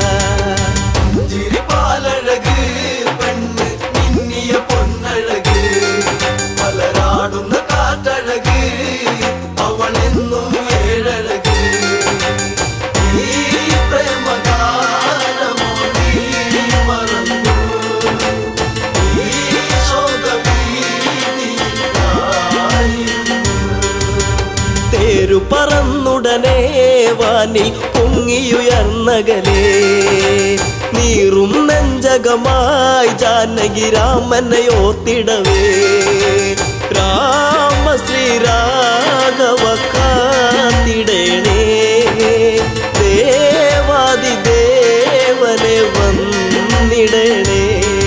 ചിരിപ്പാലഴക് പെണ്ണ് മിന്നിയ പൊന്നഴക് മലരാടുന്ന കാറ്റഴക് അവളെന്നും ഏഴഴക് ഈ പ്രേമഗാനമോ നീ മറന്നു ഈ ശോകവീതിയിലായിരുന്നു തേരു പറന്നുടനെ വാനിൽ പൊങ്ങിയുയർന്നകലേ നീറും നെഞ്ചകമായി ജാനകി രാമനെ ഓർത്തിടവേ രാമ ശ്രീരാഘവ കാത്തിടേണേ ദേവാദി ദേവനെ വന്നിടണേ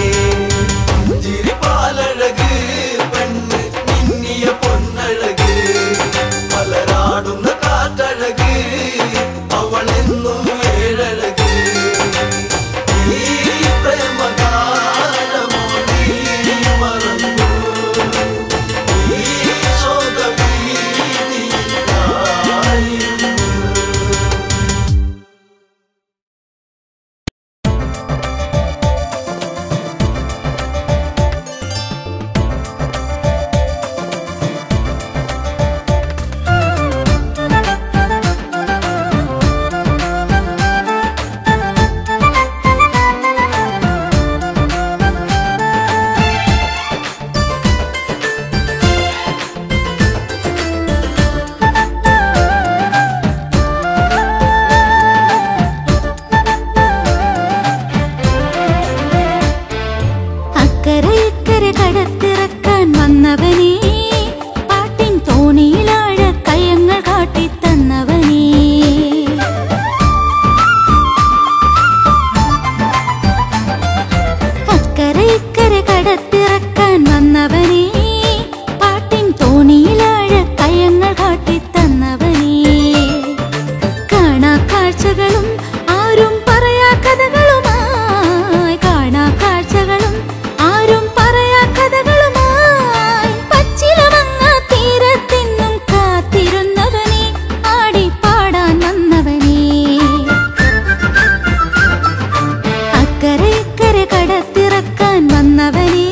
ചിരിപ്പാലഴക് പെണ്ണ് മിന്നിയ പൊന്നഴക് മലരാടുന്ന കാറ്റഴക് അവളെന്നും ഏഴഴക് ഈ പ്രേമഗാനമോ നീ മറന്നു ഈ ശോകവീതിയിലായിരുന്നു അക്കരെ ഇക്കരെ കടത്തിറക്കാൻ വന്നവനേ പാട്ടിൻ തോണിയിലാഴ കയങ്ങൾ കാട്ടിത്തന്നവനേ അക്കരെ ഇക്കരെ കടത്തിറക്കാൻ വന്നവനേ പാട്ടിൻ തോണിയിലാഴ കയങ്ങൾ കാട്ടിത്തന്നവനേ കാണാ കാഴ്ചകളും ആരും പറയാ കഥകളുമായി കാണാ കാഴ്ചകളും ആരും പറയാ കഥകളുമായി പച്ചിലമങ്ങ തീരത്തെന്നും കാത്തിരുന്നവനെ ആടി പാടാൻ വന്നവനെ അക്കരെ ഇക്കരെ കടത്തിറക്കാൻ വന്നവനെ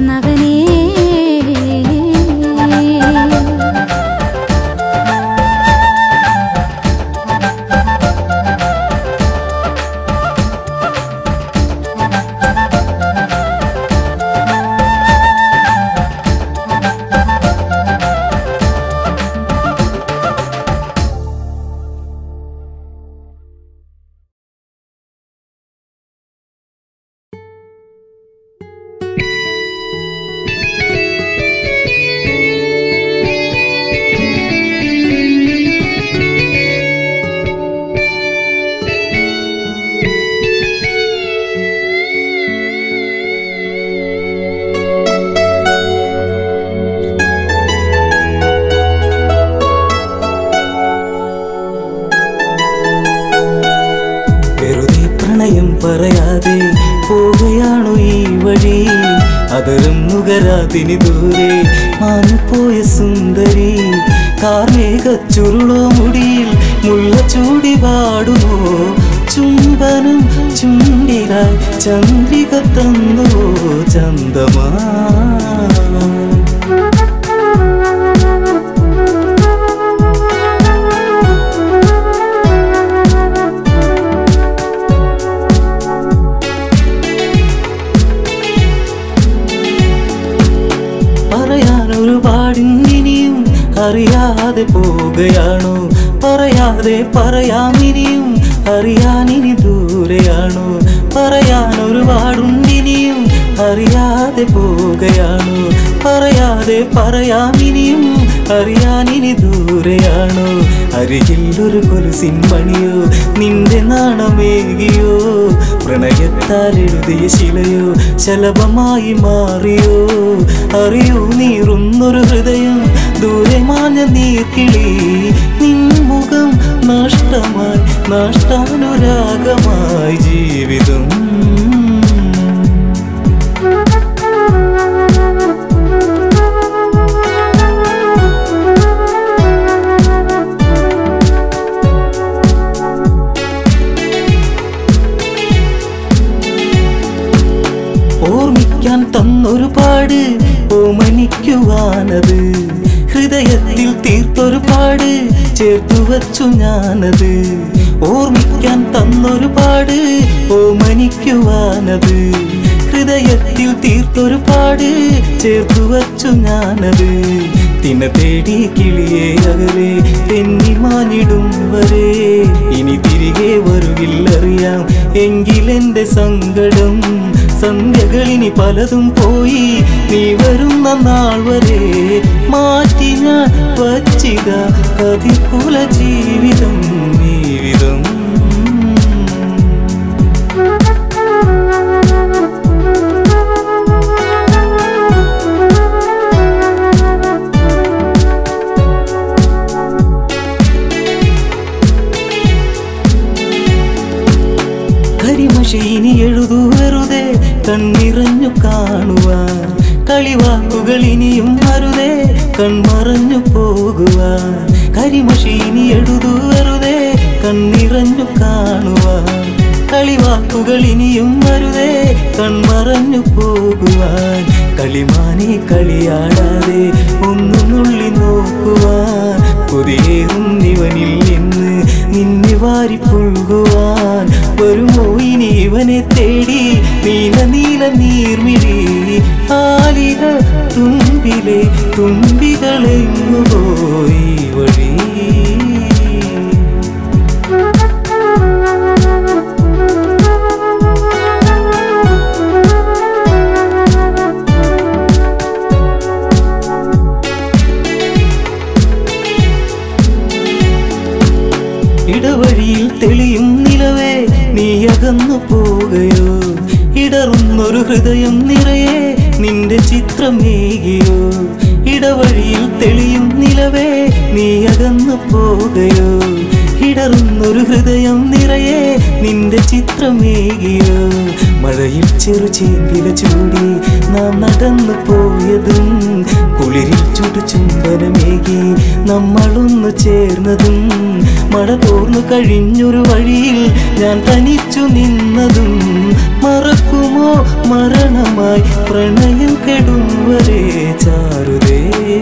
വന്നവനേ പറയാതെ പോവുകയാണു ഈ വഴി അതരം നുകരാതിനി ദൂരെ മാഞ്ഞുപോയ സുന്ദരി കാർമേഘ ചുരുളോ മുടിയിൽ മുല്ല ചൂടി പാടുമോ ചുംബനം ചുണ്ടിലായി ചന്ദ്രിക തന്നുവോ ചന്ദമാ ഒരുപാടിനിയും അറിയാതെ പോവുകയാണോ പറയാതെ പറയാമിനിയും അറിയാനിനി ദൂരെയാണോ പറയാൻ ഒരുപാടുണ്ടിനിയും അറിയാതെ പോവുകയാണോ പറയാതെ പറയാമിനിയും അറിയാനിനി ദൂരെയാണോ അരികിൽ ഒരു കൊലുസിൻ മണിയോ നിന്റെ നാണമേകിയോ പ്രണയത്താൽ എഴുതിയ ശിലയോ ശലഭമായി മാറിയോ അറിയൂ നീറുന്നൊരു ഹൃദയം ദൂരെ മാഞ്ഞ നീർക്കിളി നിൻമുഖം നഷ്ടമായി നഷ്ടാനുരാഗമായി ജീവിതം ഓർമ്മിക്കാൻ തന്നൊരുപാട് ഓമനിക്കുവാനത് ഹൃദയത്തിൽ തീർത്തൊരുപാട് ചേർത്തു വച്ചു ഞാനത് ഓർമ്മിക്കാൻ തന്നൊരുപാട് ഓമനിക്കുവാനത് ഹൃദയത്തിൽ തീർത്തൊരുപാട് ചേർത്തു വച്ചു ഞാനത് തിന തേടി കിളിയെ അകലെ തെന്നിമാനിടും വരെ ഇനി തിരികെ വരുകില്ലറിയാം എങ്കിലെന്റെ സങ്കടം സന്ധ്യകളിനി പലതും പോയി നീ വരുന്ന നാൾ വരെ മാറ്റി ഞാൻ വച്ചിത കതികുല ജീവിതം ജീവിതം കരിമഷീനി എഴുതു വെറുതെ കണ്ണിറഞ്ഞു കാണുവാൻ കളിവാക്കുകൾ ഇനിയും അരുതേ കൺമറഞ്ഞു പോകുവാൻ കരിമഷീനി എഴുതു വെറുതെ കണ്ണിറഞ്ഞു കാണുവാൻ കളിവാക്കുകൾ ഇനിയും അരുതേ കൺമറഞ്ഞു പോകുവാൻ കളിമാനെ കളിയാടാതെ ഒന്നു നുള്ളി നോക്കുവാൻ കൊതിയേറും ഇവനിൽ നിന്ന് നിന്നെ വാരി പുൽകുവാൻ വരുമോ ഇനി ഇവനെ തേടി നീല നീല നീർമിഴി ആലില തുമ്പിലെ തുമ്പികളെങ്ങു പോയി വഴി ഇടവഴിയിൽ തെളിയും നിലവേ നീ അകന്നു പോകയോ ഇടറുന്നൊരു ഹൃദയം നിറയെ നിന്റെ ചിത്രമേകിയോ ഇടവഴിയിൽ തെളിയും നിലവേ നീ അകന്നു പോകയോ ഇടറുന്നൊരു ഹൃദയം നിറയെ നിന്റെ ചിത്രമേകിയോ മഴയിൽ ചെറു ചേമ്പില ചൂടി നാം നടന്നു പോയതും കുളിരിൽ ചുടുചുംബനമേകി നമ്മളൊന്നു ചേർന്നതും മഴ തോർന്നു കഴിഞ്ഞൊരു വഴിയിൽ ഞാൻ തനിച്ചു നിന്നതും മറക്കുമോ മരണമായി പ്രണയം കെടും വരെ ചാരുതേ.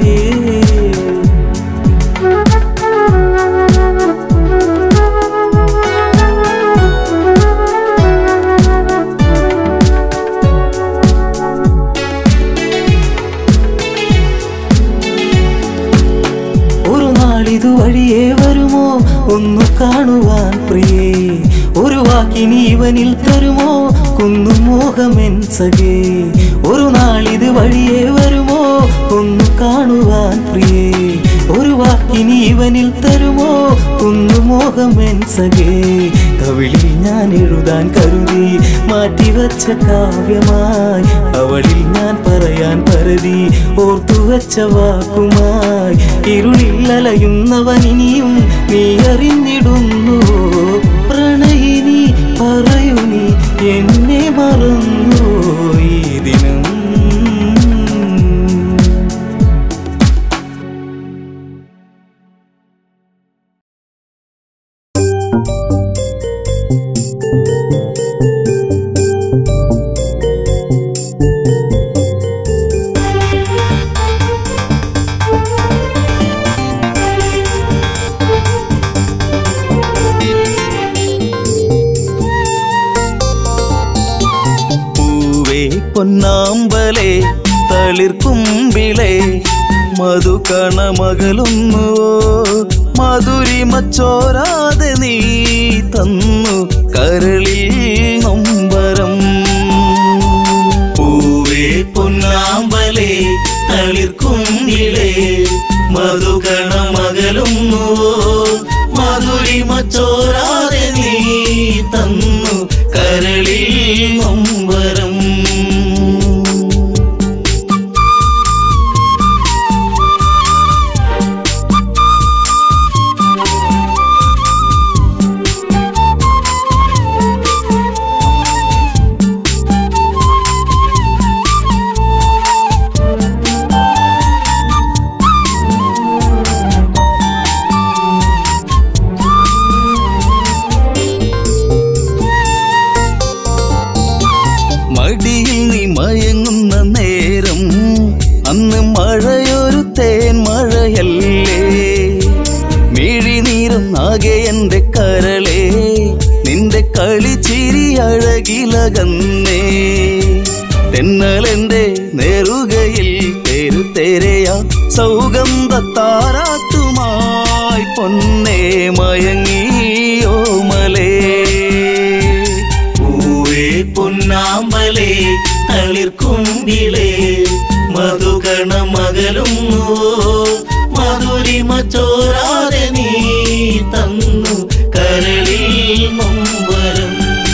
ഇതുവഴിയേ വരുമോ ഒന്നു കാണുവാൻ പ്രിയേ, ഒരു വാക്കിനി ഇവനിൽ തരുമോ കുന്നും മോഹമെൻ സഖേ. ഒരു നാളിത് വഴിയേ വരുമോ ഒന്നു കാണുവാൻ പ്രിയേ, ഒരു വാക്കിനി ഇവനിൽ തരുമോ കുന്നു മോഹമെൻ സഖേ. കവിളിൽ ഞാൻ എഴുതാൻ കരുതി മാറ്റിവച്ച കാവ്യമായി, അവളിൽ ഞാൻ പറയാൻ പരതി ഓർത്തുവച്ച വാക്കുമായി. ഇരുളിൽ അലയുന്നവനിനിയും നീ അറിഞ്ഞിടുന്നു പ്രണയിനി, പറയൂ നീ എന്നെ മറന്നു ഈ ദിനം. പൊന്നാമ്പലേ തളിർക്കുമ്പിളേ മധുകണമകലുന്നുവോ, മധുരിമച്ചോരാതെ നീ തന്നു കരളിൽ നൊമ്പരം. പൂവേ പൊന്നാമ്പലേ തളിർക്കുമ്പിളേ മധുകണമകലുന്നുവോ, മധുരിമച്ചോരാതെ നീ തന്നു കരളിൽ നൊമ്പരം. എന്റെ കരളേ നിന്റെ കളിച്ചിരി അഴകിലകന്നേ. തെന്നലെന്റെ നെറുകയിൽ തെരുതെരയാ സൗഗന്ധ താരാട്ടുമായി പൊന്നേ മയങ്ങിയോ മലേ. പൂവേ പൊന്നാമ്പലേ തളിർക്കുമ്പിളേ മധുകണമകലുന്നുവോ, മധുരിമച്ചോരാതെ നീ തന്നു കരളിൽ നൊമ്പരം.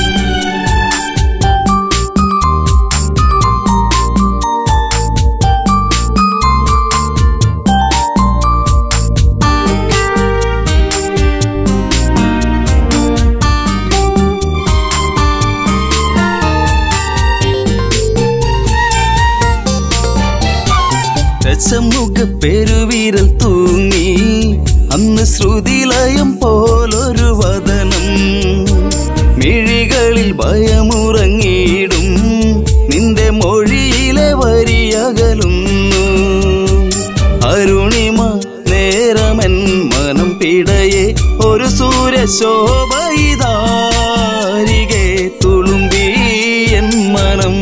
രസമുഖ പെരുവിരൽ തൂങ്ങി അന്ന് ശ്രുതിലയം പോലൊരു വദനം. മിഴികളിൽ ഭയമുറങ്ങിയിടും നിന്റെ മൊഴിയിലെ വരിയകലുന്നു. അരുണിമ നേരമൻ മനം പിടയെ ഒരു സൂര്യശോഭയിതാരികെ തുളുമ്പി എൻ മനം.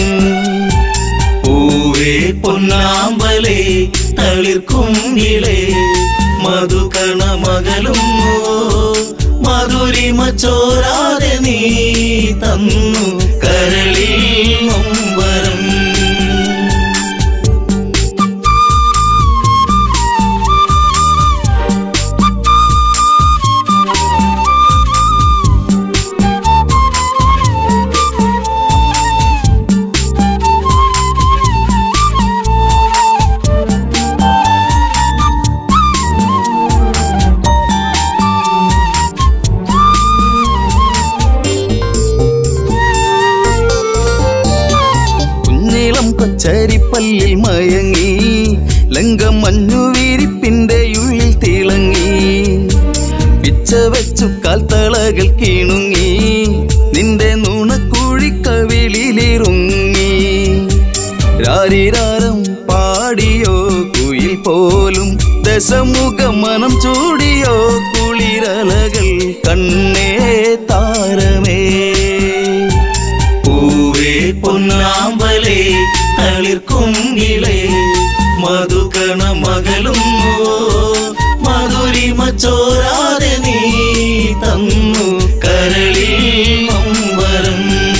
പൂവേ പൊന്നാമ്പലേ തളിർക്കുമ്പിളേ മധുകണമകലുന്നുവോ, മധുരിമച്ചോരാതെ നീ തന്നു കരളിൽ നൊമ്പരം. ചരിപ്പല്ലിൽ മയങ്ങി ലങ്കം മഞ്ഞു വീരിപ്പിന്റെ ഉള്ളിൽ തിളങ്ങി പിച്ച വെച്ചു കാൽത്തളകൾ കീണുങ്ങി നിന്റെ നുണക്കുഴിക്കവിളിലിറുങ്ങി രാരിരാരം പാടിയോ കുയിൽ പോലും ദശമുഖ മനം ചൂടിയോ കുളിരലകൾ കണ്ണേ താരമേ പൂവേ പൊന്നാമ്പലേ തളിർക്കുങ്കിളേ മധുകണ മകളും മധുരിമ ചോരാതെ നീ തന്നു കരളിൽ നൊമ്പരം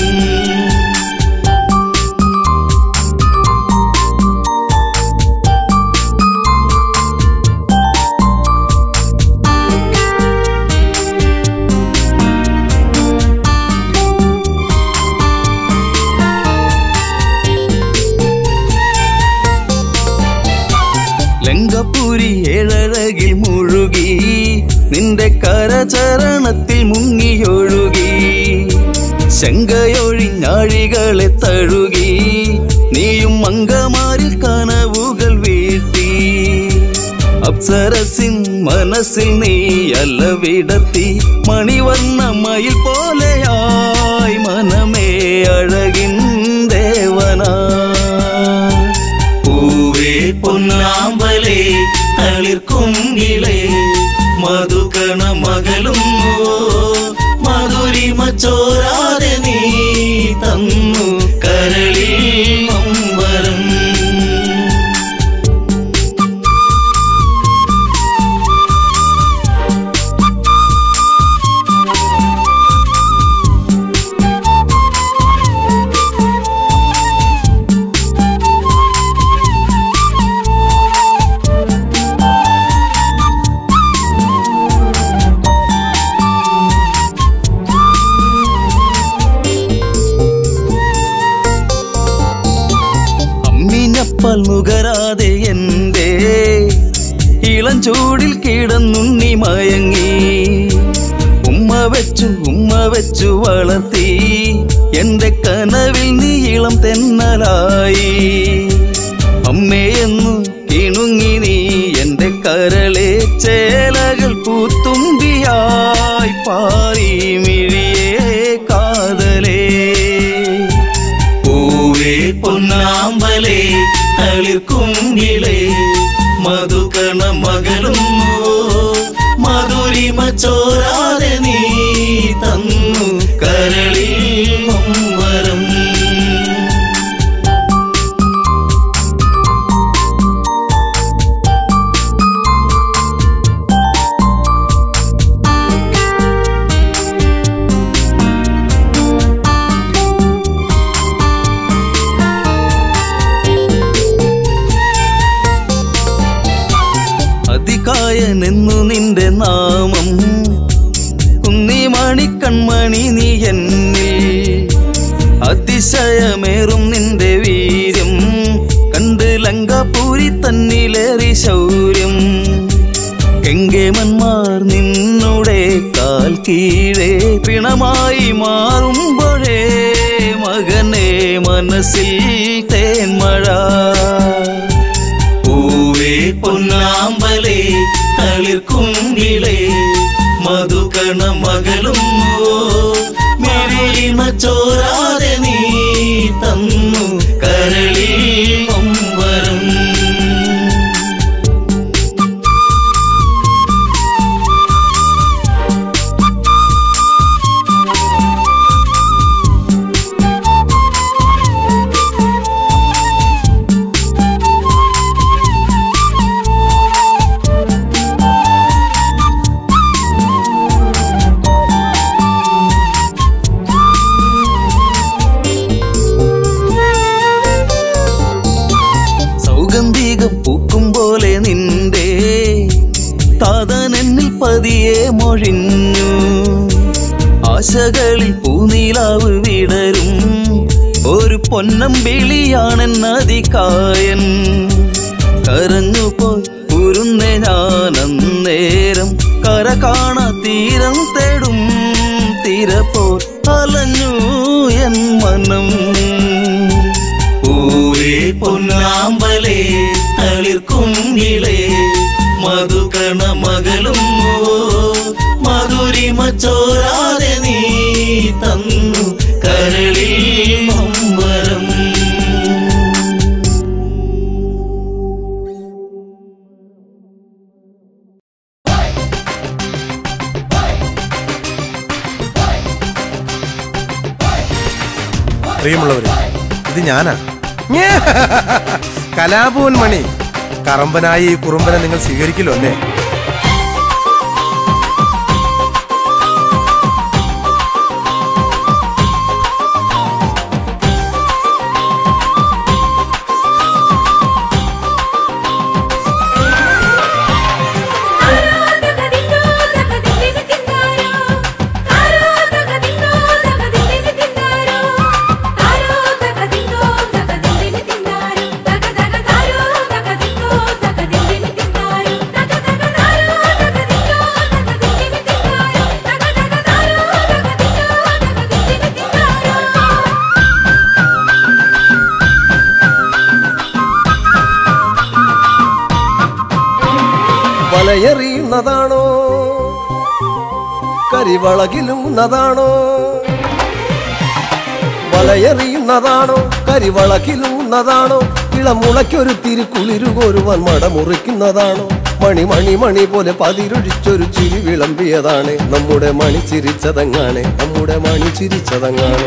ലങ്കപുരി ഏഴഴകിൽ മുഴുകി നിന്റെ കരചരണത്തിൽ മുങ്ങിയൊഴുകി ശങ്കയൊഴിഞ്ഞാഴികളെ തഴുകി നീയും അങ്കമാരിൽ കനവുകൾ വീഴ്ത്തി അപ്സരസിൻ മനസ്സിൽ നീ അല്ല വിടത്തി മണിവർണ്ണ മയിൽ പോലെയായി മനമേ അഴകിൻ ദേവനാ പൂവേ പൊന്നാമ്പലേ തളിർക്കുങ്കിളേ മധുകണ മകളും മധുരിമ ചോരാതെ നീ തന്നു കരളിൽ നൊമ്പരം അമ്മിഞ്ഞപ്പാൽ നുകരാതെ എന്റെ ഇളം ചൂടിൽ കിടന്നുണ്ണി മയങ്ങി ഉമ്മ വെച്ചു വളർത്തി എന്റെ കനവിൽ നീ ഇളം തെന്നലായി അമ്മയെന്നു കിണുങ്ങി നീ എന്റെ കരളെ ചേലകൾ പൂത്തുമ്പിയായി പാറി മിഴിയേ കാതലേ പൂവേ പൊന്നാമ്പലേ തളിർക്കുങ്കിളേ മധുകണ മകളും മധുരിമ ചോരാതെ നീ തന്നു കരളിൽ നൊമ്പരം അതികായനെന്നു നിന്റെ നാമം കുന്നിമണി കൺമണി നീ എന്നിൽ അതിശയമേറും നിന്റെ വീര്യം കണ്ട് ലങ്കാപുരി തന്നിലേറി ശൗര്യം കെങ്കേമന്മാർ നിന്നുടെ കാൽ കീഴേ പിണമായി മാറുമ്പോഴേ മകനെ മനസ്സിൽ തേന്മഴ പൂവേ പൊന്നാമ്പലേ തളിർക്കുങ്കിളേ മധുകണ മകളും മധുരിമ ചോരാതെ നീ തന്നു കരളിൽ നൊമ്പരം പൂക്കും പോലെ നിന്റെ താതനെന്നിൽ പതിയെ മൊഴിഞ്ഞു ആശകളിൽ പൂനീലാവ് വിടരും ഒരു പൊന്നമ്പിളിയാണെന്നതികായൻ കരഞ്ഞുപോയി ഉരുന്നെ ഞാനന്നേരം കര കാണാ തീരം തേടും തിരപ്പോ അലഞ്ഞു എൻ മനം പൂവേ പൊന്നാമ്പലേ തളിർക്കും എന്നിലെ മധുകണ മകളുന്നു മധുരിമ ചോരാതെ നീ തന്നു കരളിൽ നൊമ്പരം. പ്രിയമുള്ളവരെ, ഇത് ഞാനാ കലാഭവൻ മണി. കറമ്പനായി ഈ കുറുമ്പനെ നിങ്ങൾ സ്വീകരിക്കില്ലോ അല്ലേ? വലയെറിയുന്നതാണോ കരിവളകിലുന്നതാണോ? വലയെറിയുന്നതാണോ കരിവളകിലുന്നതാണോ? ഇളമുളയ്ക്കൊരു തിരുക്കുളിരുകോരുവാൻ മടമുറിക്കുന്നതാണോ? മണി മണി മണി പോലെ പതിരൊഴിച്ചൊരു ചിരി വിളമ്പിയതാണ്. നമ്മുടെ മണി ചിരിച്ചതങ്ങാണ്, നമ്മുടെ മണി ചിരിച്ചതങ്ങാണ്.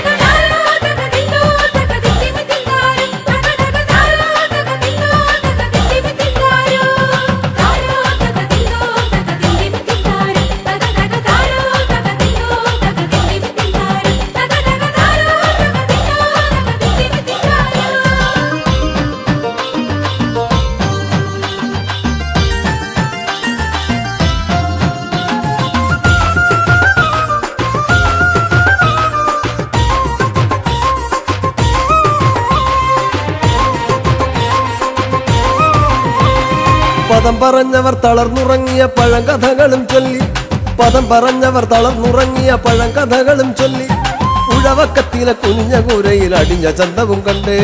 പദം പറഞ്ഞവർ തളർന്നുറങ്ങിയ പഴങ്കഥകളും ചൊല്ലി, പദം പറഞ്ഞവർ തളർന്നുറങ്ങിയ പഴങ്കഥകളും ചൊല്ലി, ഉഴവക്കത്തിലെ കുനിഞ്ഞ കൂരയിൽ അടിഞ്ഞ ചന്തവും കണ്ടേ.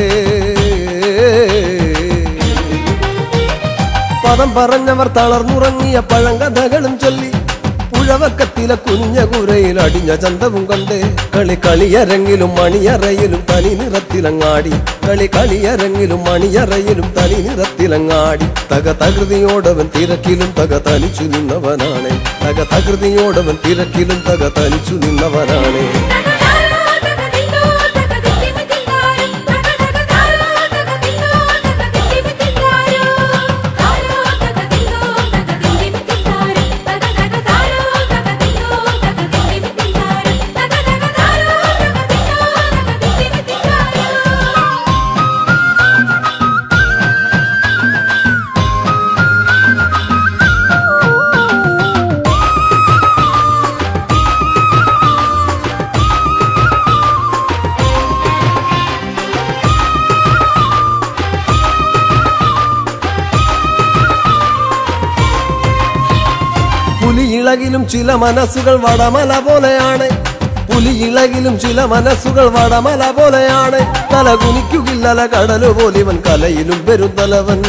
പദം പറഞ്ഞവർ തളർന്നുറങ്ങിയ പഴങ്കഥകളും ചൊല്ലി, ഉഴവക്കത്തിലെ കുനിഞ്ഞ കൂരയിൽ അടിഞ്ഞ ചന്തവും കണ്ടേ. കളി കളിയരങ്ങിലും മണിയറയിലും തനി നിറത്തിലങ്ങാടി, കളി കളിയരങ്ങിലും മണിയറയിലും തനി നിറത്തിലങ്ങാടി. തക തകൃതിയോടവൻ തിരക്കിലും തക തനിച്ചു നിന്നവനാണ്, തക തകൃതിയോടവൻ തിരക്കിലും തക തനിച്ചു നിന്നവനാണ്. പുലിയിളകിലും ചില മനസ്സുകൾ വടമല പോലെയാണ്, പുലിയിളകിലും ചില മനസ്സുകൾ വടമല പോലെയാണ്. തല കുനിക്കുകില്ലല കടലു പോലിവൻ കലയിലും പെരുന്തലവൻ.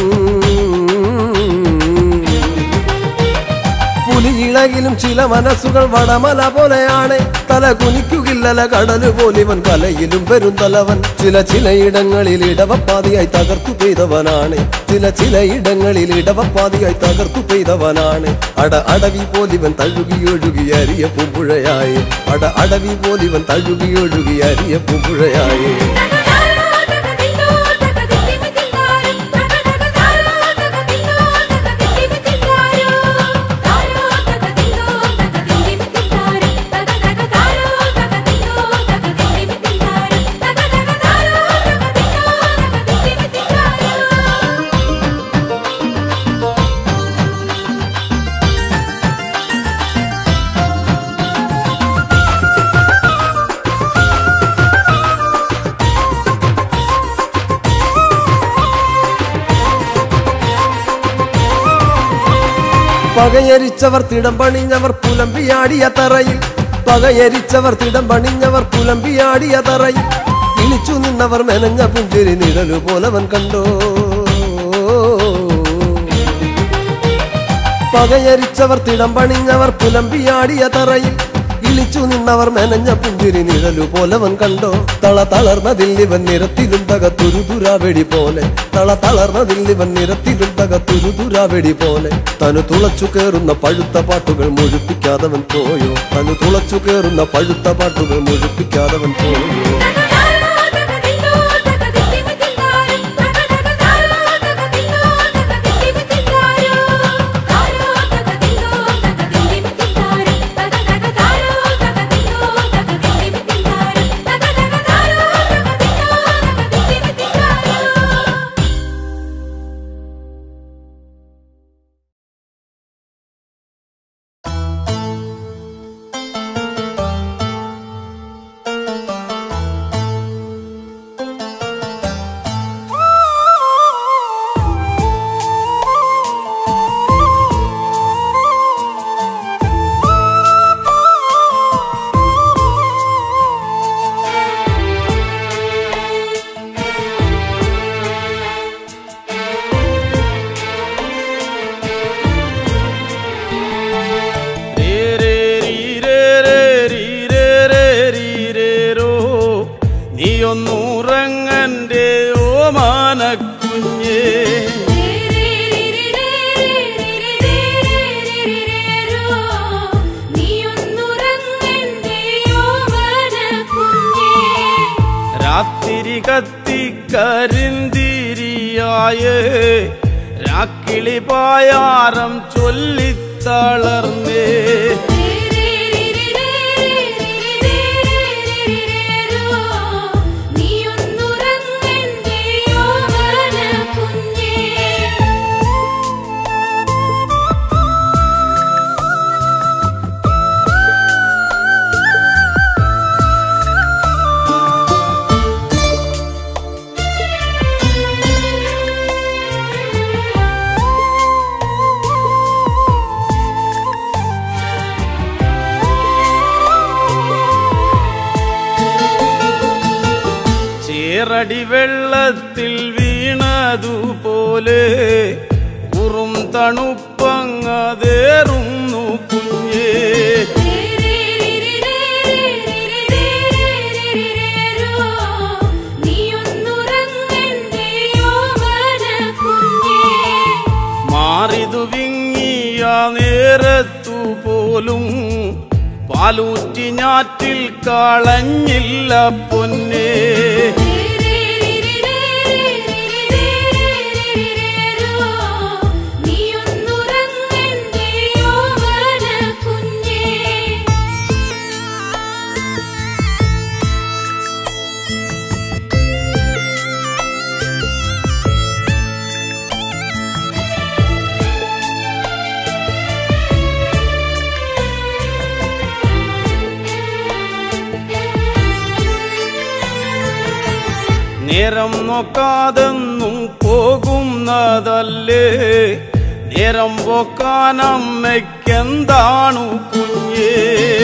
പുലിയിളകിലും ചില മനസ്സുകൾ വടമല പോലെയാണ്, തല കുനിക്കുകില്ലല കടലു പോലിവൻ കലയിലും പെരുന്തലവൻ. ചിലയിടങ്ങളിൽ ഇടവപ്പാതിയായി തകർത്തു പെയ്തവനാണ്, ചിലയിടങ്ങളിൽ ഇടവപ്പാതിയായി തകർത്തു പെയ്തവനാണ്. അടവി പോലിവൻ തഴുകിയൊഴുകി അരിയ പൂമ്പുഴയായി, അടവി പോലിവൻ തഴുകിയൊഴുകി അരിയ പൂമ്പുഴയായി. പകയരിച്ചവർ തിടം പണിഞ്ഞവർ പുലമ്പിയാടിയ തറയിൽ, പകയരിച്ചവർ തിടം പണിഞ്ഞവർ പുലമ്പിയാടിയ തറയിൽ, ഇളിച്ചു നിന്നവർ മെനഞ്ഞ പുഞ്ചിരി നിഴലു പോലവൻ കണ്ടോ. പകയരിച്ചവർ തിടം പണിഞ്ഞവർ പുലമ്പിയാടിയ തറയിൽ ഇളിച്ചു നിന്നവർ മെനഞ്ഞ പുഞ്ചിരി നിഴലു പോലവൻ കണ്ടോ. തള തളർന്നതില്ലിവൻ നിരത്തിലും തകത്തുരുതുരാവെടി പോലെ. തള തളർന്നതില്ലിവൻ നിരത്തിലും തകത്തുരുതുരാവെടി പോലെ. തനു തുളച്ചു കേറുന്ന പഴുത്ത പാട്ടുകൾ മുഴുപ്പിക്കാതവൻ പോയോ. തനു തുളച്ചു കേറുന്ന പഴുത്ത പാട്ടുകൾ മുഴുപ്പിക്കാതവൻ പോയോ. നീയൊന്നുറങ്ങന്റെ ഓമാനക്കുഞ്ഞേ. രാത്തിരി കത്തിക്കരിന്തിരിയായേ രാക്കിളി പായാരം ചൊല്ലിത്തളർന്നേ. ചേറടി വെള്ളത്തിൽ വീണതുപോലെ ഉറും തണുപ്പങ്ങതേറുന്നു കുഞ്ഞേ. മാറിതു വിങ്ങിയ നേരത്തു പോലും പാലൂറ്റി ഞാറ്റിൽ കളഞ്ഞില്ല പൊന്നേ. നേരം നോക്കാതെന്നും പോകുന്നതല്ലേ നേരം പോക്കാനമ്മയ്ക്കെന്താണു കുഞ്ഞേ.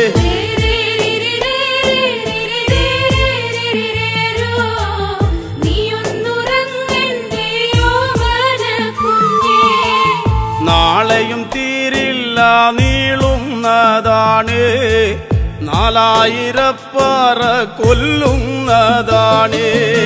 നാളെയും തീരില്ല നീളുന്നതാണ് 4000 പറ കൊല്ലുന്നതാണ്.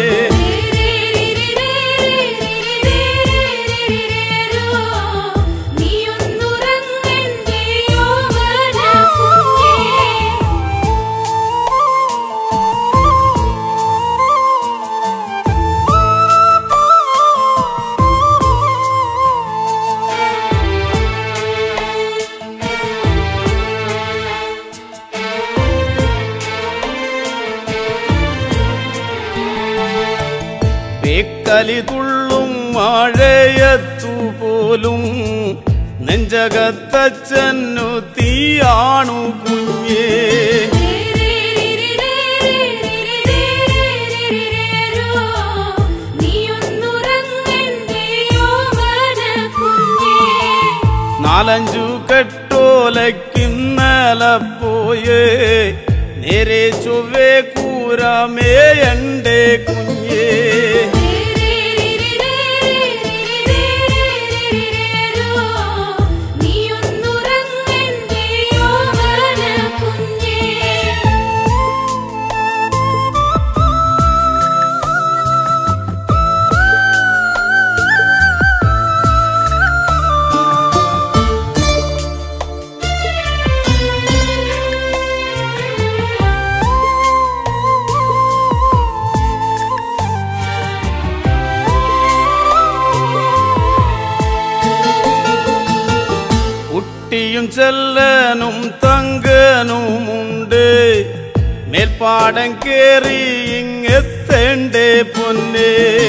പേക്കലി തുള്ളും മഴയത്തുപോലും നെഞ്ചകത്തച്ഛനു തീയാണു കുഞ്ഞേ. നാലഞ്ചു കെട്ടോലക്കിന്നല പോയേ നേരെ ചൊവ്വേ കൂരമേയണ്ടേ കുഞ്ഞേ. നീ കുട്ടിയും ചെല്ലനും തങ്കനുമുണ്ട് മേൽപ്പാടം കേറി ഇങ്ങെത്തേണ്ടേ പൊന്നേ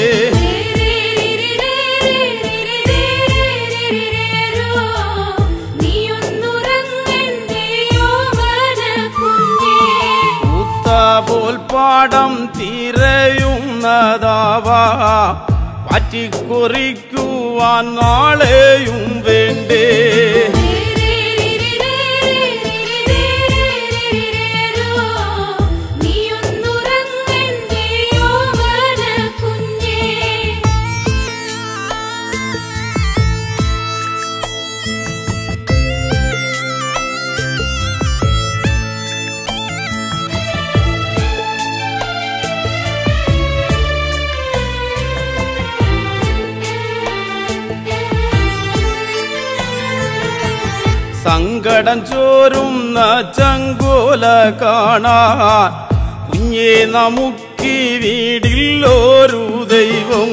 പോൽപ്പാടം തിരയുന്നതാവാ പറ്റിക്കുറിക്കുവാൻ നാളെയും വേണ്ടേ സങ്കടം ചോരുന്ന ചങ്കോല കാണാൻ കുഞ്ഞേ നമുക്കി വീടില്ലൊരു ദൈവം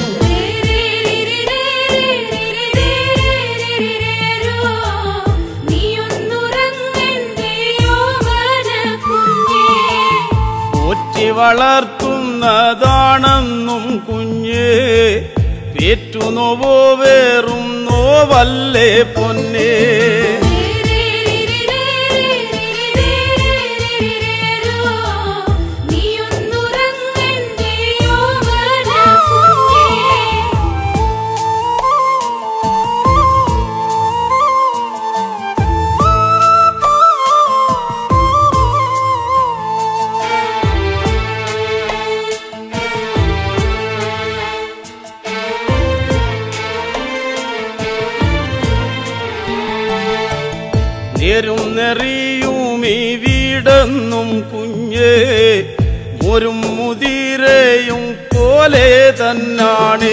പോറ്റി വളർത്തുന്നതാണെന്നും കുഞ്ഞേ പേറ്റു നോവോ വേറും നോവല്ലേ പൊന്നേ നേരും നെറിയും ഈ വീടെന്നും കുഞ്ഞേ ഒരു മുതിരയും പോലെ തന്നാണേ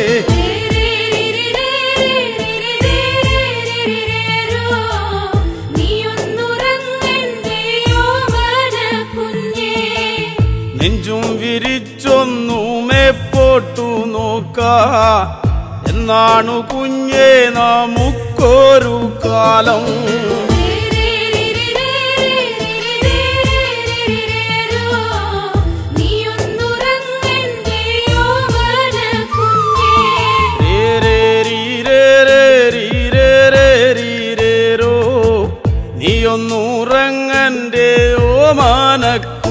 നെഞ്ചും വിരിച്ചൊന്നുമേ പോട്ടു നോക്കാ എന്നാണു കുഞ്ഞേ നമുക്കൊരു കാലം നീയൊന്നുറങ്ങന്റെ ഓമാന